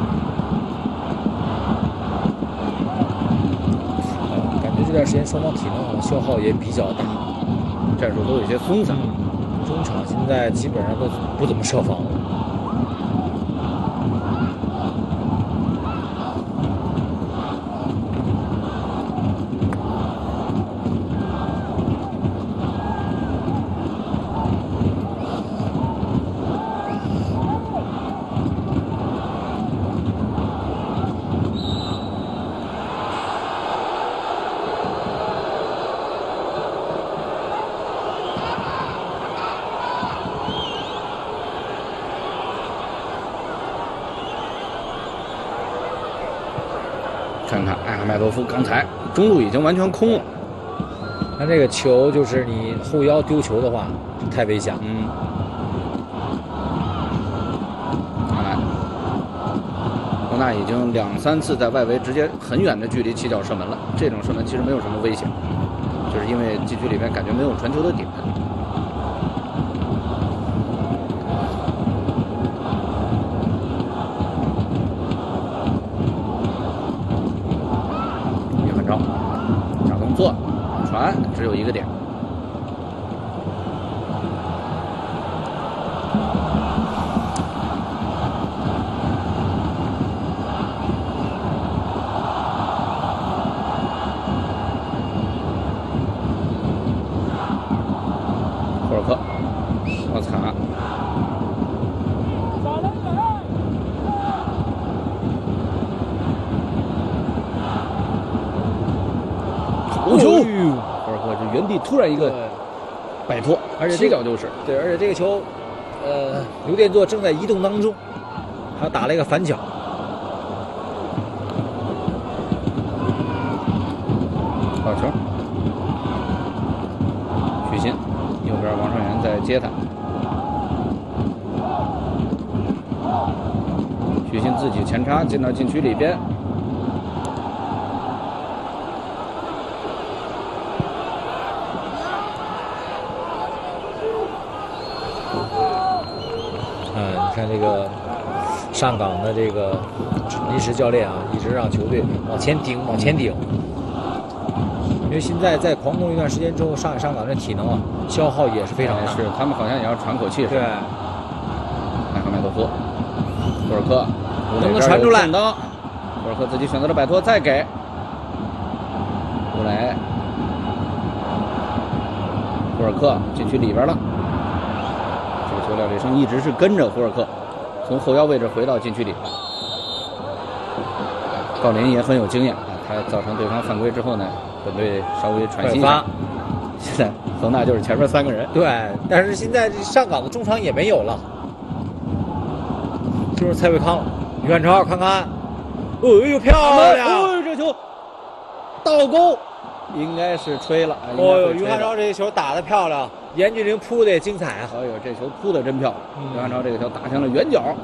呃，感觉这段时间双方体能好像消耗也比较大， 战术都有些松散。 嗯、中场现在基本上都不怎么设防了。 看看埃尔麦多夫刚才中路已经完全空了， 他这个球就是你后腰丢球的话太危险了。 嗯，看来恒大已经两三次在外围直接很远的距离起脚射门了，这种射门其实没有什么危险，就是因为禁区里面感觉没有传球的点。 原地突然一个摆脱， 而且起脚就是对，而且这个球，呃，刘殿座正在移动当中，他打了一个反脚。 好球，许昕右边王上元在接他，许昕自己前插进到禁区里边。 看这个上港的这个临时教练啊，一直让球队往前顶，往前顶。因为现在在狂攻一段时间之后，上海上港这体能啊消耗也是非常大。 是，他们好像也要喘口气。 对。 艾哈迈多夫，库尔克能不能传出来？ 库尔克自己选择了摆脱，再给乌莱，库尔克禁区里边了。这个球廖立生一直是跟着胡尔克，从后腰位置回到禁区里。郜林也很有经验啊，他造成对方犯规之后呢，本队稍微喘息一下。现在恒大就是前面三个人。 对，但是现在上港的中场也没有了，就是蔡伟康、于汉超，看看，哦呦漂亮！ 哦呦这球倒钩，应该是吹了。 哦呦，于汉超这个球打得漂亮。严俊凌扑的也精彩啊！ 哎呦，这球扑的真漂亮！于汉超这个球打向了远角。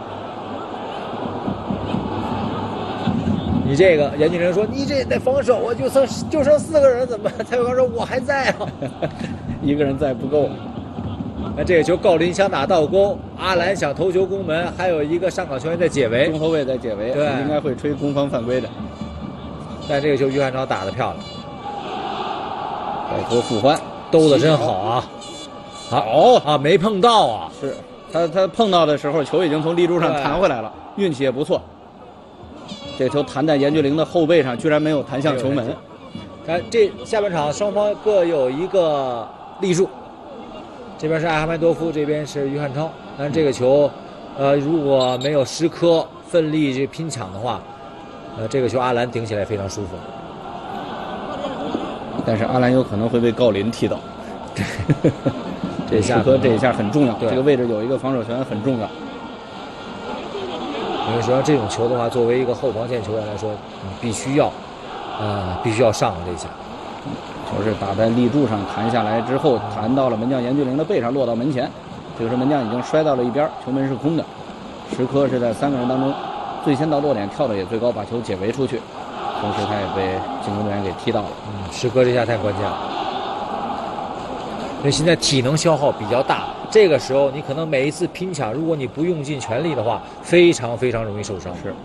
你这个严俊凌说：“你这得防守啊，就剩就剩四个人，怎么？”蔡伟刚说：“我还在啊， 一个人在不够。” 那这个球郜林想打倒钩，阿兰想头球攻门，还有一个上港球员在解围， 中后卫在解围， 对， 应该会吹攻方犯规的。 但这个球于汉超打得漂亮， 摆脱复欢。 兜的真好啊！好啊，没碰到啊！ 是他他碰到的时候，球已经从立柱上弹回来了，运气也不错。这球弹在严俊凌的后背上，居然没有弹向球门。 看这下半场双方各有一个立柱，这边是艾哈迈多夫，这边是于汉超。但是这个球，呃，如果没有石科奋力去拼抢的话，呃，这个球阿兰顶起来非常舒服。 但是阿兰有可能会被郜林踢倒，这石科这一下很重要，这个位置有一个防守球员很重要。 因为说这种球的话，作为一个后防线球员来说，你必须要，呃，必须要上这一下。 球是打在立柱上弹下来之后，弹到了门将严俊凌的背上，落到门前。这个时候门将已经摔到了一边，球门是空的。石科是在三个人当中最先到落点，跳的也最高，把球解围出去。同时他也被进攻队员给踢到了。 嗯，石科这下太关键了，因为现在体能消耗比较大，这个时候你可能每一次拼抢，如果你不用尽全力的话，非常非常容易受伤。 是。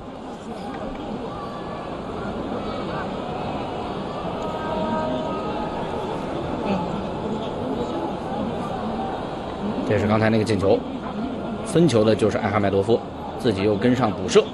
这是刚才那个进球，分球的就是艾哈迈多夫，自己又跟上补射。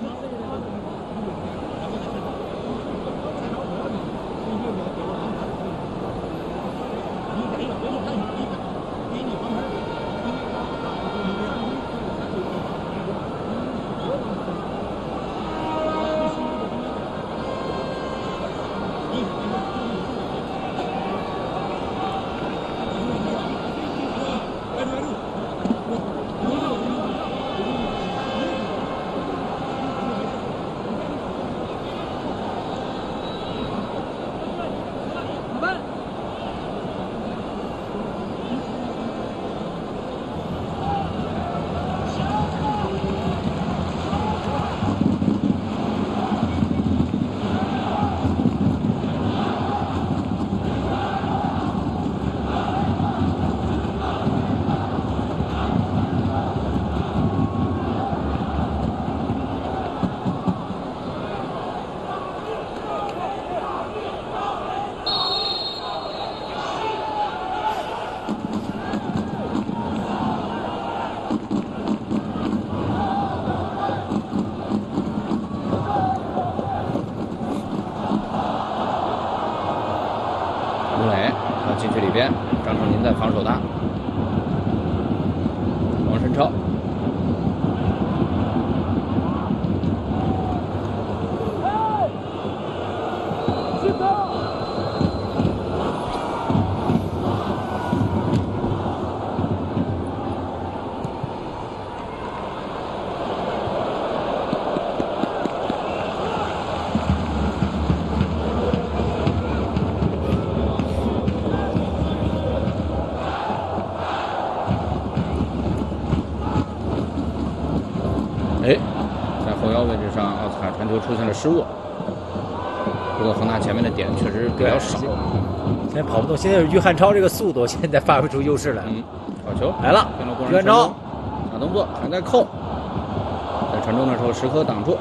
哎，在后腰位置上，奥斯卡传球出现了失误。不过恒大前面的点确实比较少， 现在跑不动。现在于汉超这个速度，现在发挥出优势来。 嗯，好球来了，于汉超， 大动作还在扣，在传中的时候时刻挡住。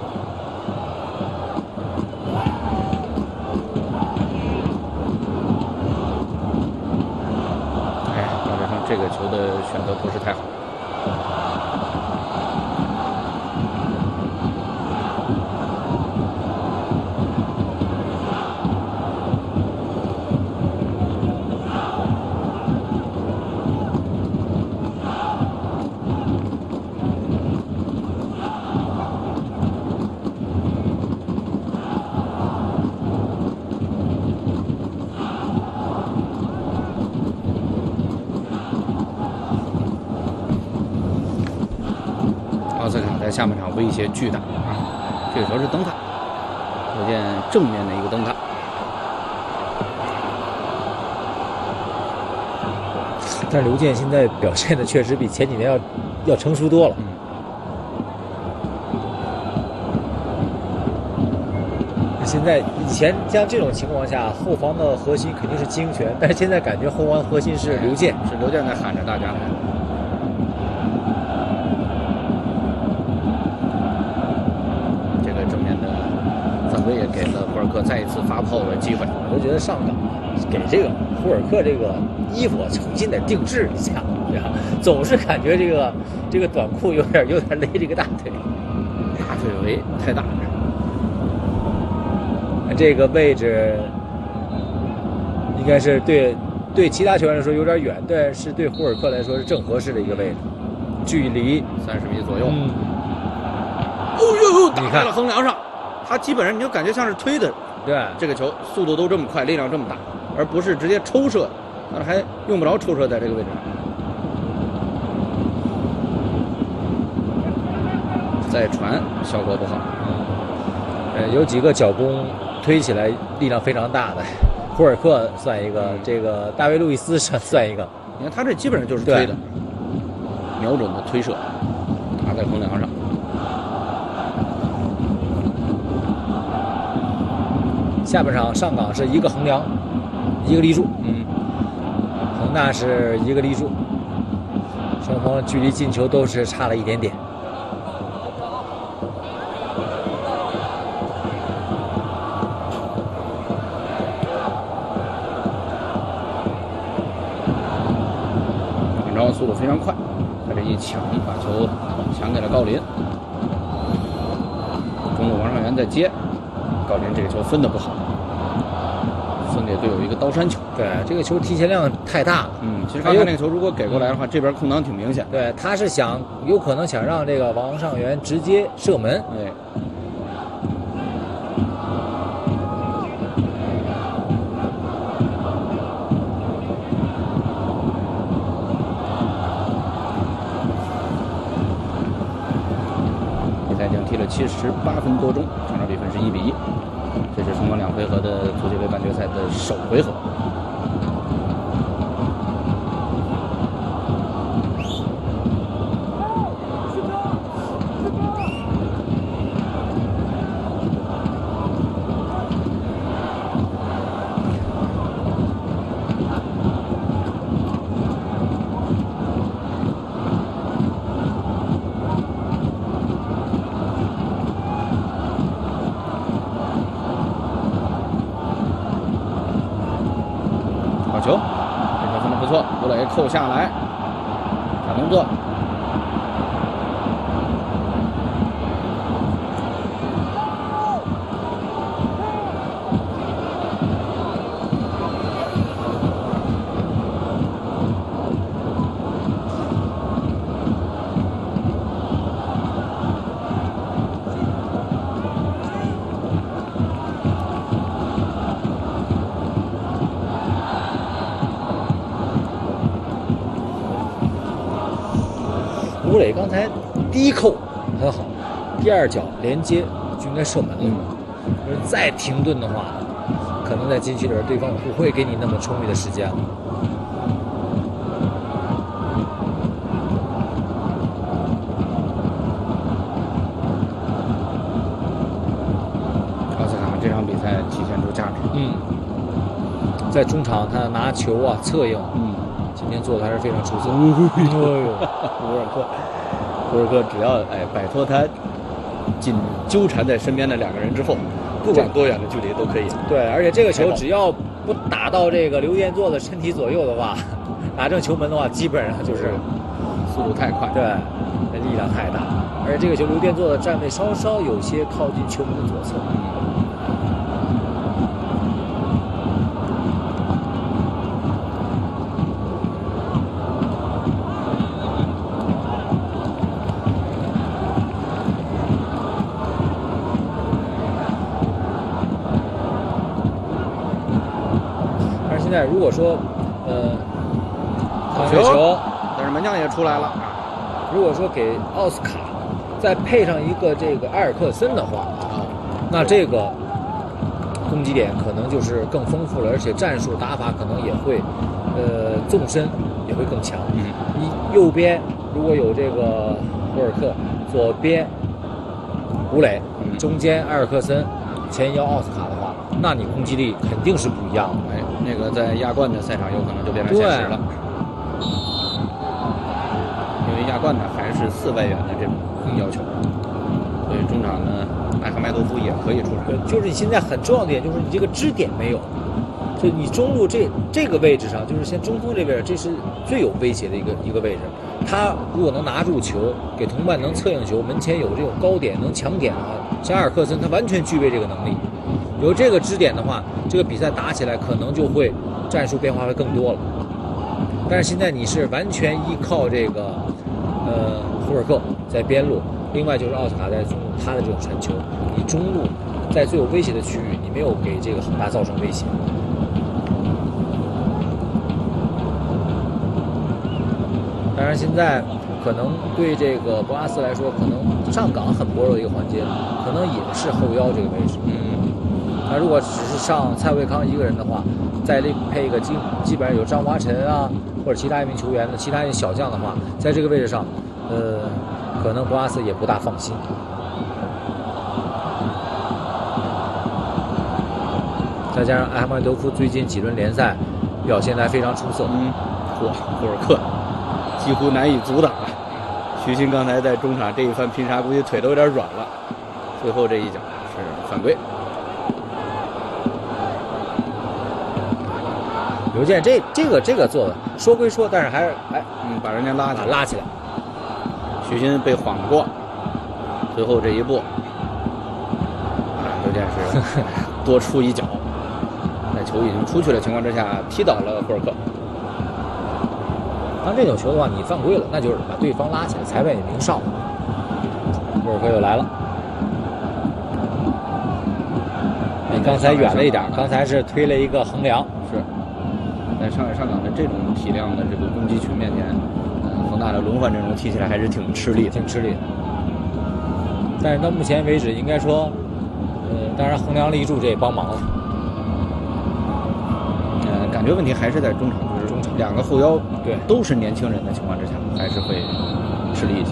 哎，高志胜这个球的选择不是太好。奥斯卡在下半场威胁巨大啊！这个球是灯塔，可见正面的一个灯塔。 但是刘健现在表现的确实比前几年要要成熟多了。 嗯。 现在以前像这种情况下，后防的核心肯定是金泉，但是现在感觉后防的核心是刘健， 是刘健在喊着大家。我也给了胡尔克再一次发炮的机会， 我就觉得上港给这个胡尔克这个衣服重新得定制一下，对吧？总是感觉这个这个短裤有点有点勒这个大腿， 大腿围太大了。 这个位置应该是对对其他球员来说有点远，但是对胡尔克来说是正合适的一个位置，距离三十米左右。 嗯、 哦呦，打在了横梁上。他基本上你就感觉像是推的， 对， 这个球速度都这么快，力量这么大，而不是直接抽射，但是还用不着抽射在这个位置上。再传效果不好， 呃，有几个脚弓推起来力量非常大的，胡尔克算一个，这个大卫路易斯算算一个。 你看他这基本上就是推的，瞄准的推射，打在横梁上。 下半场上港是一个横梁，一个立柱， 嗯， 恒大是一个立柱，双方距离进球都是差了一点点。 然后速度非常快，他这一抢把球抢给了郜林，中路王上元在接。郜林这个球分的不好，分给队友一个刀山球。 对，这个球提前量太大了。 嗯，其实刚才那个球如果给过来的话，嗯、这边空档挺明显。 对，他是想有可能想让这个王上元直接射门。 对。比赛已经踢了七十八分多钟，场上比分是一比一。这是双方两回合的足协杯半决赛的首回合。球，这球分的不错，吴磊扣下来，假动作， 吴磊刚才第一扣很好，第二脚连接就应该射门了。嗯，就是再停顿的话，可能在禁区里对方不会给你那么充裕的时间了。 赛体现出价值。 嗯，在中场他拿球啊策应， 嗯， 今天做的还是非常出色。 哎呦，胡尔克，胡尔克只要哎摆脱他紧纠缠在身边的两个人之后，不管多远的距离都可以。 对，而且这个球只要不打到这个刘殿座的身体左右的话，打正球门的话，基本上就是速度太快， 对，力量太大。而且这个球刘殿座的站位稍稍有些靠近球门的左侧。但是现在如果说，呃，好球， 但是门将也出来了。 如果说给奥斯卡再配上一个这个埃尔克森的话，那这个攻击点可能就是更丰富了，而且战术打法可能也会，呃，纵深也会更强。 嗯， 你右边如果有这个霍尔克，左边吴磊，中间埃尔克森，前腰奥斯卡的话，那你攻击力肯定是不一样的。 哎，那个在亚冠的赛场有可能就变成现实了。因为亚冠呢还是四外援的这种要求，所以中场呢艾哈迈多夫也可以出场。 就是你现在很重要的点就是你这个支点没有，就你中路这这个位置上，就是现中锋这位置，这是最有威胁的一个一个位置。他如果能拿住球，给同伴能策应球，门前有这种高点能抢点的话，像阿尔克森他完全具备这个能力。有这个支点的话，这个比赛打起来可能就会战术变化会更多了。但是现在你是完全依靠这个呃胡尔克在边路，另外就是奥斯卡在中路，他的这种传球，你中路在最有威胁的区域，你没有给这个恒大造成威胁。当然，现在可能对这个博阿斯来说，可能上港很薄弱的一个环节，可能也是后腰这个位置。 嗯， 那如果只是上蔡卫康一个人的话，再配一个基基本上有张华晨啊，或者其他一名球员的其他一小将的话，在这个位置上，呃，可能博阿斯也不大放心。再加上埃哈迈多夫最近几轮联赛表现得非常出色， 嗯，嚯，霍尔克几乎难以阻挡啊！徐新刚才在中场这一番拼杀，估计腿都有点软了。最后这一脚是犯规。 刘健这这个这个做的说归说，但是还是哎， 嗯，把人家拉起来， 拉起来。 徐新被晃过，最后这一步，啊，刘健是多出一脚，在球已经出去的情况之下，踢倒了霍尔克。 当这种球的话，你犯规了，那就是把对方拉起来，裁判也明哨。霍尔克又来了，你刚才远了一点，刚才是推了一个横梁， 是。在上海上港的这种体量的这个攻击群面前，呃，恒大的轮换阵容踢起来还是挺吃力的， 挺吃力的。但是到目前为止，应该说，呃，当然横梁立柱这也帮忙了。 呃，感觉问题还是在中场，就是中场两个后腰对都是年轻人的情况之下，还是会吃力一些。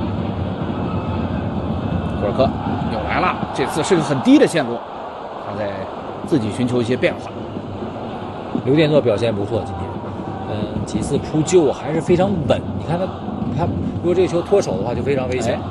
霍尔克又来了，这次是个很低的线路，他在自己寻求一些变化。 刘殿座表现不错，今天，嗯，几次扑救还是非常稳。你看他，他如果这个球脱手的话，就非常危险。哎、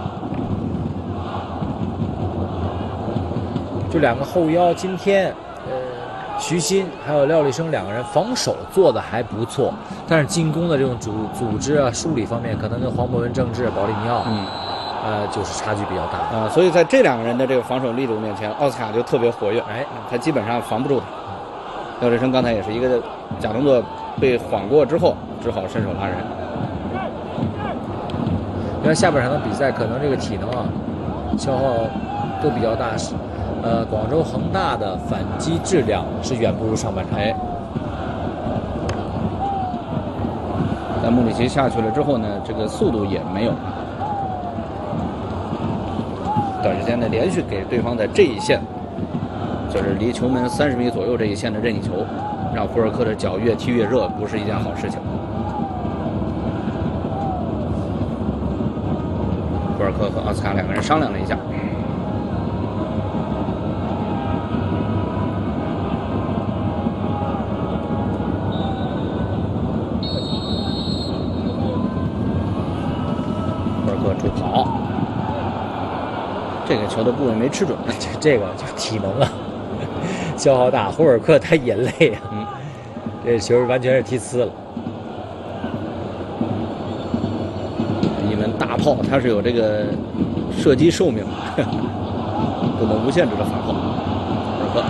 这两个后腰今天，呃，徐新还有廖立生两个人防守做的还不错，但是进攻的这种组组织啊、梳理方面，可能跟黄博文、郑智、保利尼奥，嗯，呃，就是差距比较大啊、呃。所以在这两个人的这个防守力度面前，奥斯卡就特别活跃，哎，他基本上防不住他。廖志生刚才也是一个假动作被晃过之后，只好伸手拉人。 因为下半场的比赛可能这个体能啊消耗都比较大，是呃广州恒大的反击质量是远不如上半场。哎， 但穆里奇下去了之后呢，这个速度也没有，短时间内连续给对方在这一线。就是离球门三十米左右这一线的任意球，让胡尔克的脚越踢越热，不是一件好事情。胡尔克和奥斯卡两个人商量了一下， 助跑，这个球的部位没吃准， 这这个就是体能啊，消耗大。胡尔克他也累啊， 嗯， 这球完全是踢呲了。 一门大炮，它是有这个射击寿命，不能无限制的发炮。胡尔克，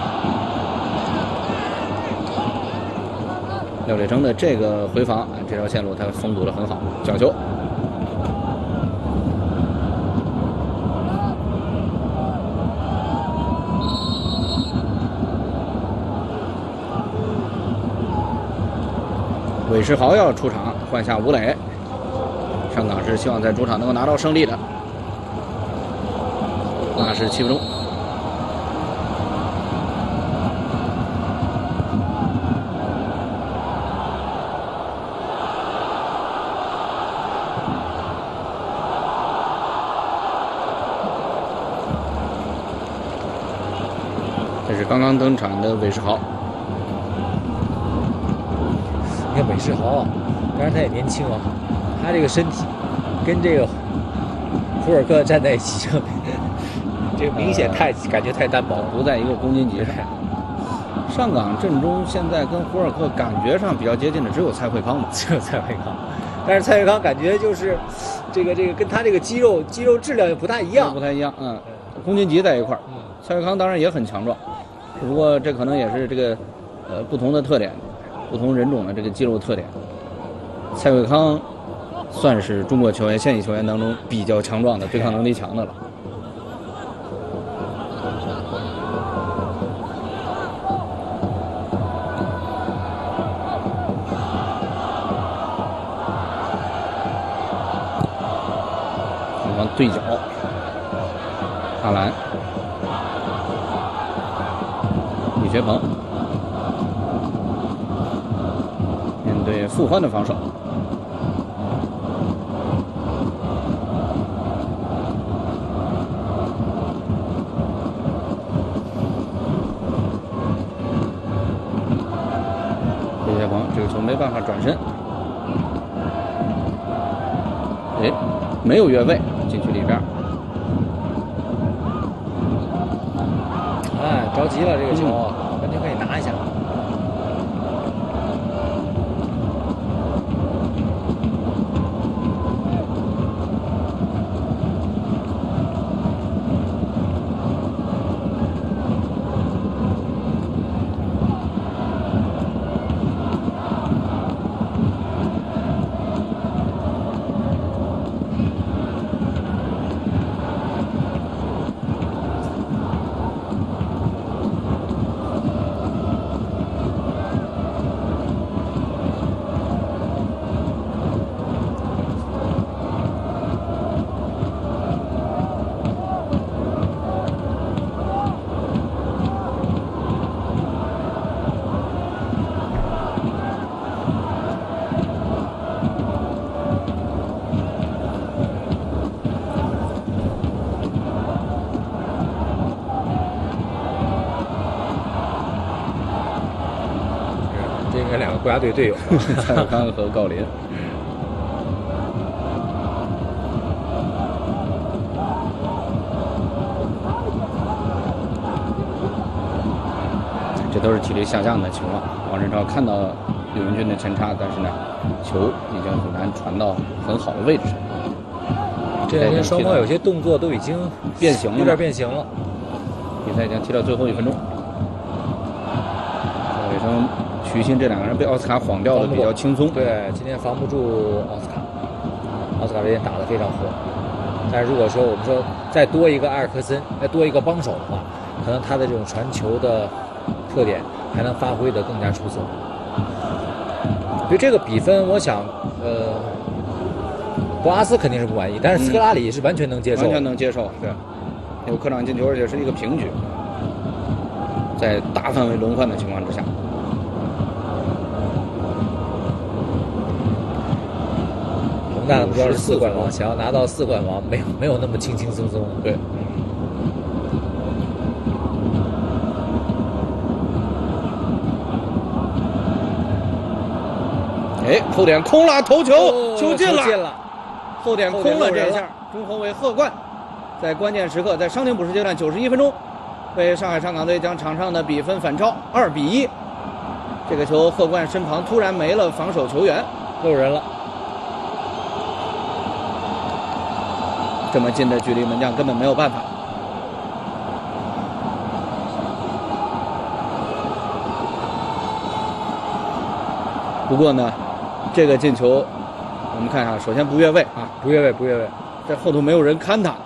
廖立成的这个回防，这条线路他封堵的很好，角球。韦世豪要出场换下吴磊，上港是希望在主场能够拿到胜利的。八十七分钟，这是刚刚登场的韦世豪。 你看韦世豪啊，当然他也年轻啊，他这个身体跟这个胡尔克站在一起，这个明显太、呃、感觉太单薄， 不在一个公斤级上。上港阵中现在跟胡尔克感觉上比较接近的只有蔡慧康吧， 只有蔡慧康，但是蔡慧康感觉就是这个这个跟他这个肌肉肌肉质量又不太一样， 不太一样，嗯，公斤级在一块儿。 嗯， 蔡慧康当然也很强壮，只不过这可能也是这个呃不同的特点。不同人种的这个肌肉特点，蔡慧康算是中国球员现役球员当中比较强壮的、对抗能力强的了。双方对角，阿兰、李学鹏。对傅欢的防守，李学鹏这个球没办法转身，哎，没有越位，禁区里边。 哎，着急了，这个球、嗯、完全可以拿一下。两个国家队队友蔡慧康和郜林。这都是体力下降的情况。王振超看到刘云军的前插，但是呢，球已经很难传到很好的位置上。 这两天双方有些动作都已经变形了， 有点变形了。 比赛已经踢到最后一分钟。赵伟生、徐新这两个人被奥斯卡晃掉的比较轻松。 对，今天防不住奥斯卡，奥斯卡这边打得非常火。但是如果说我们说再多一个埃尔克森，再多一个帮手的话，可能他的这种传球的特点还能发挥得更加出色。对这个比分，我想，呃，博阿斯肯定是不满意，但是斯科拉里是完全能接受、 嗯，完全能接受，对，有客场进球，而且是一个平局，在大范围轮换的情况之下。 恒大的目标是四冠王，想要拿到四冠王，没有没有那么轻轻松松。 对。哎，后点空了，头球， 哦、 球进了， 进了， 后点空了这一下， 中后卫贺冠在关键时刻，在伤停补时阶段九十一分钟，为上海上港队将场上的比分反超二比一。这个球贺冠身旁突然没了防守球员， 漏人了。 这么近的距离，门将根本没有办法。不过呢，这个进球，我们看一下，首先不越位啊， 不越位，不越位， 在后头没有人看他。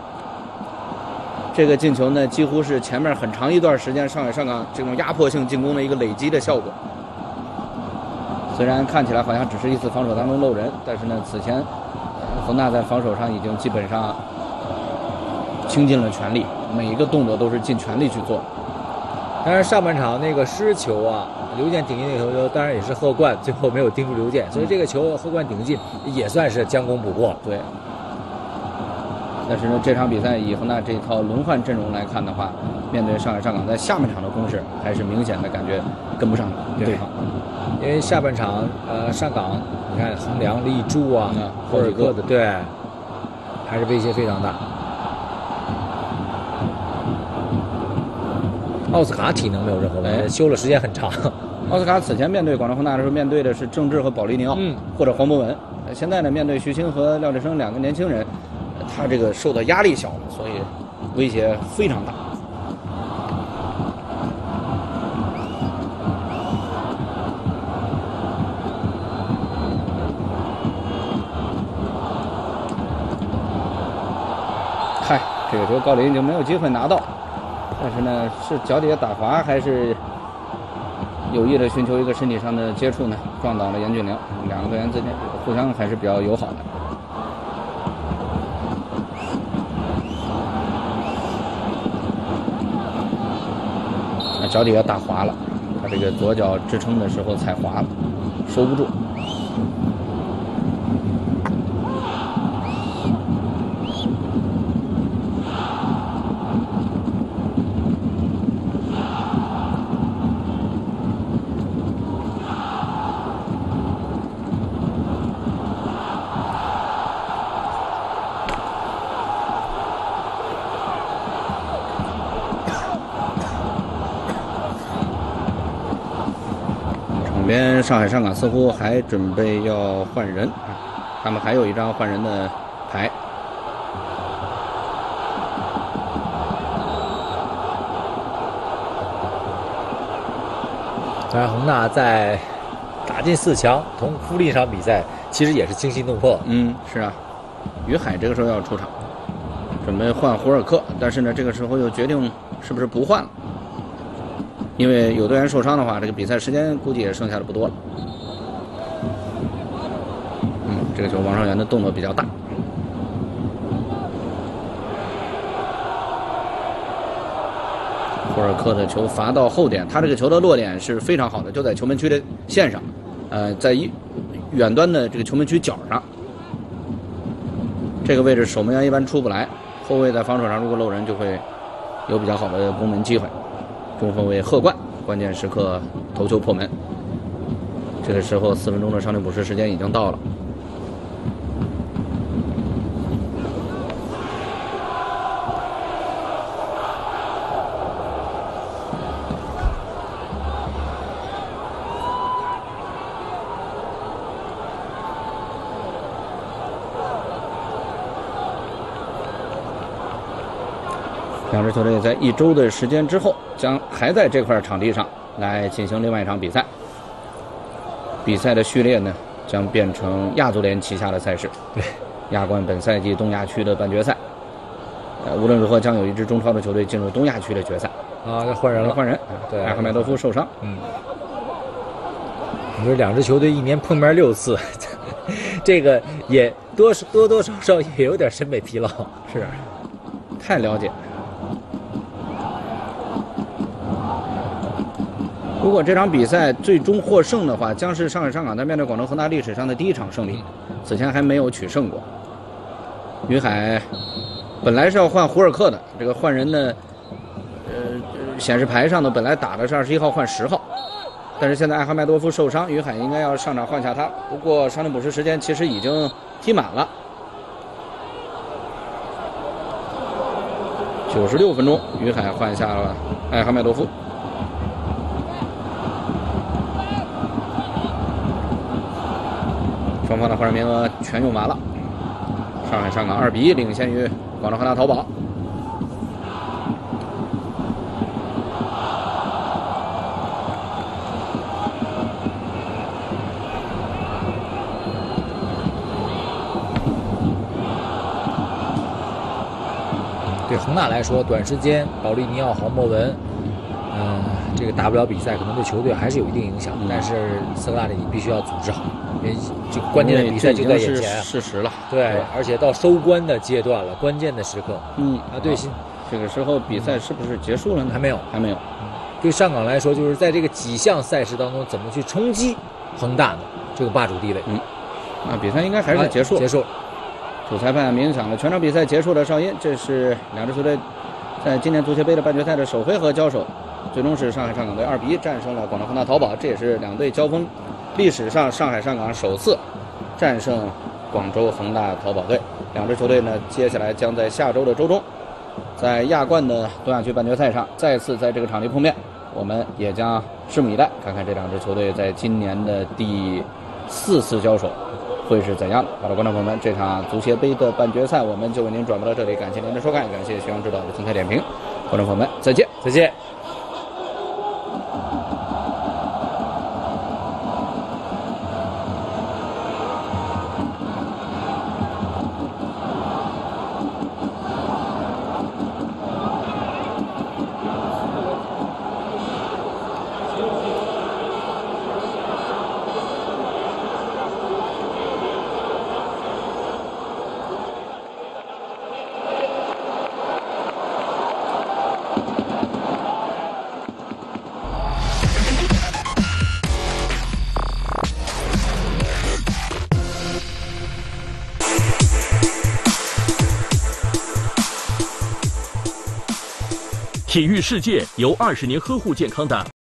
这个进球呢，几乎是前面很长一段时间上海上港这种压迫性进攻的一个累积的效果。虽然看起来好像只是一次防守当中漏人，但是呢，此前恒大在防守上已经基本上倾尽了全力，每一个动作都是尽全力去做。 当然，上半场那个失球啊，刘健顶进那个球，当然也是贺冠最后没有盯住刘健，所以这个球贺冠顶进也算是将功补过。 对。但是呢，这场比赛以恒大这套轮换阵容来看的话，面对上海上港在下半场的攻势，还是明显的感觉跟不上对方。 因为下半场，呃，上港你看横梁、立柱啊，霍尔克的，对，还是威胁非常大。奥斯卡体能没有任何问题，休了时间很长。 奥斯卡此前面对广州恒大的时候，面对的是郑智和保利尼奥，嗯，或者黄博文。现在呢，面对徐清和廖志生两个年轻人，他这个受的压力小，所以威胁非常大。嗨，这个球高林已经没有机会拿到。但是呢，是脚底下打滑，还是有意的寻求一个身体上的接触呢？撞倒了严俊凌，两个队员之间互相还是比较友好的。那脚底下打滑了，他这个左脚支撑的时候踩滑了，收不住。边上海上港似乎还准备要换人，他们还有一张换人的牌。 当然，恒大在打进四强，同富力这场比赛其实也是惊心动魄。 嗯，是啊，于海这个时候要出场，准备换胡尔克，但是呢，这个时候又决定是不是不换了。因为有队员受伤的话，这个比赛时间估计也剩下的不多了。嗯，这个球王上元的动作比较大。霍尔克的球罚到后点，他这个球的落点是非常好的，就在球门区的线上，呃，在一远端的这个球门区角上。这个位置守门员一般出不来，后卫在防守上如果漏人，就会有比较好的攻门机会。中后卫贺冠关键时刻头球破门，这个时候四分钟的伤停补时时间已经到了。两支球队在一周的时间之后，将还在这块场地上来进行另外一场比赛。比赛的序列呢，将变成亚足联旗下的赛事。 对， 亚冠本赛季东亚区的半决赛。呃，无论如何，将有一支中超的球队进入东亚区的决赛。 啊，要换人了， 换人。 对， 艾赫迈多夫受伤。 嗯。你说两支球队一年碰面六次，这个也多多多少少也有点审美疲劳。 是，太了解。如果这场比赛最终获胜的话，将是上海上港在面对广州恒大历史上的第一场胜利，此前还没有取胜过。于海本来是要换胡尔克的，这个换人呢，呃，显示牌上呢本来打的是二十一号换十号，但是现在艾哈迈多夫受伤，于海应该要上场换下他。不过伤停补时时间其实已经踢满了。 九十六分钟，于海换下了艾哈迈多夫。双方的换人名额全用完了。上海上港二比一领先于广州恒大淘宝。 对恒大来说，短时间保利尼奥、黄博文，嗯、呃，这个打不了比赛，可能对球队还是有一定影响。嗯、但是斯科拉里你必须要组织好，因为这个关键的比赛就在眼前、啊， 事实了。 对，对而且到收官的阶段了，关键的时刻。 嗯啊，对， 这个时候比赛是不是结束了呢？ 还没有， 还没有。 嗯、对上港来说，就是在这个几项赛事当中，怎么去冲击恒大的这个霸主地位？ 嗯，那比赛应该还是结束、 啊、结束。 主裁判鸣响了全场比赛结束的哨音，这是两支球队在今年足协杯的半决赛的首回合交手，最终是上海上港队二比一战胜了广州恒大淘宝，这也是两队交锋历史上上海上港首次战胜广州恒大淘宝队。两支球队呢，接下来将在下周的周中，在亚冠的东亚区半决赛上再次在这个场地碰面，我们也将拭目以待，看看这两支球队在今年的第四次交手会是怎样的？好的，观众朋友们，这场足协杯的半决赛我们就为您转播到这里，感谢您的收看，感谢徐阳指导的精彩点评，观众朋友们，再见， 再见。 体育世界由二十年呵护健康的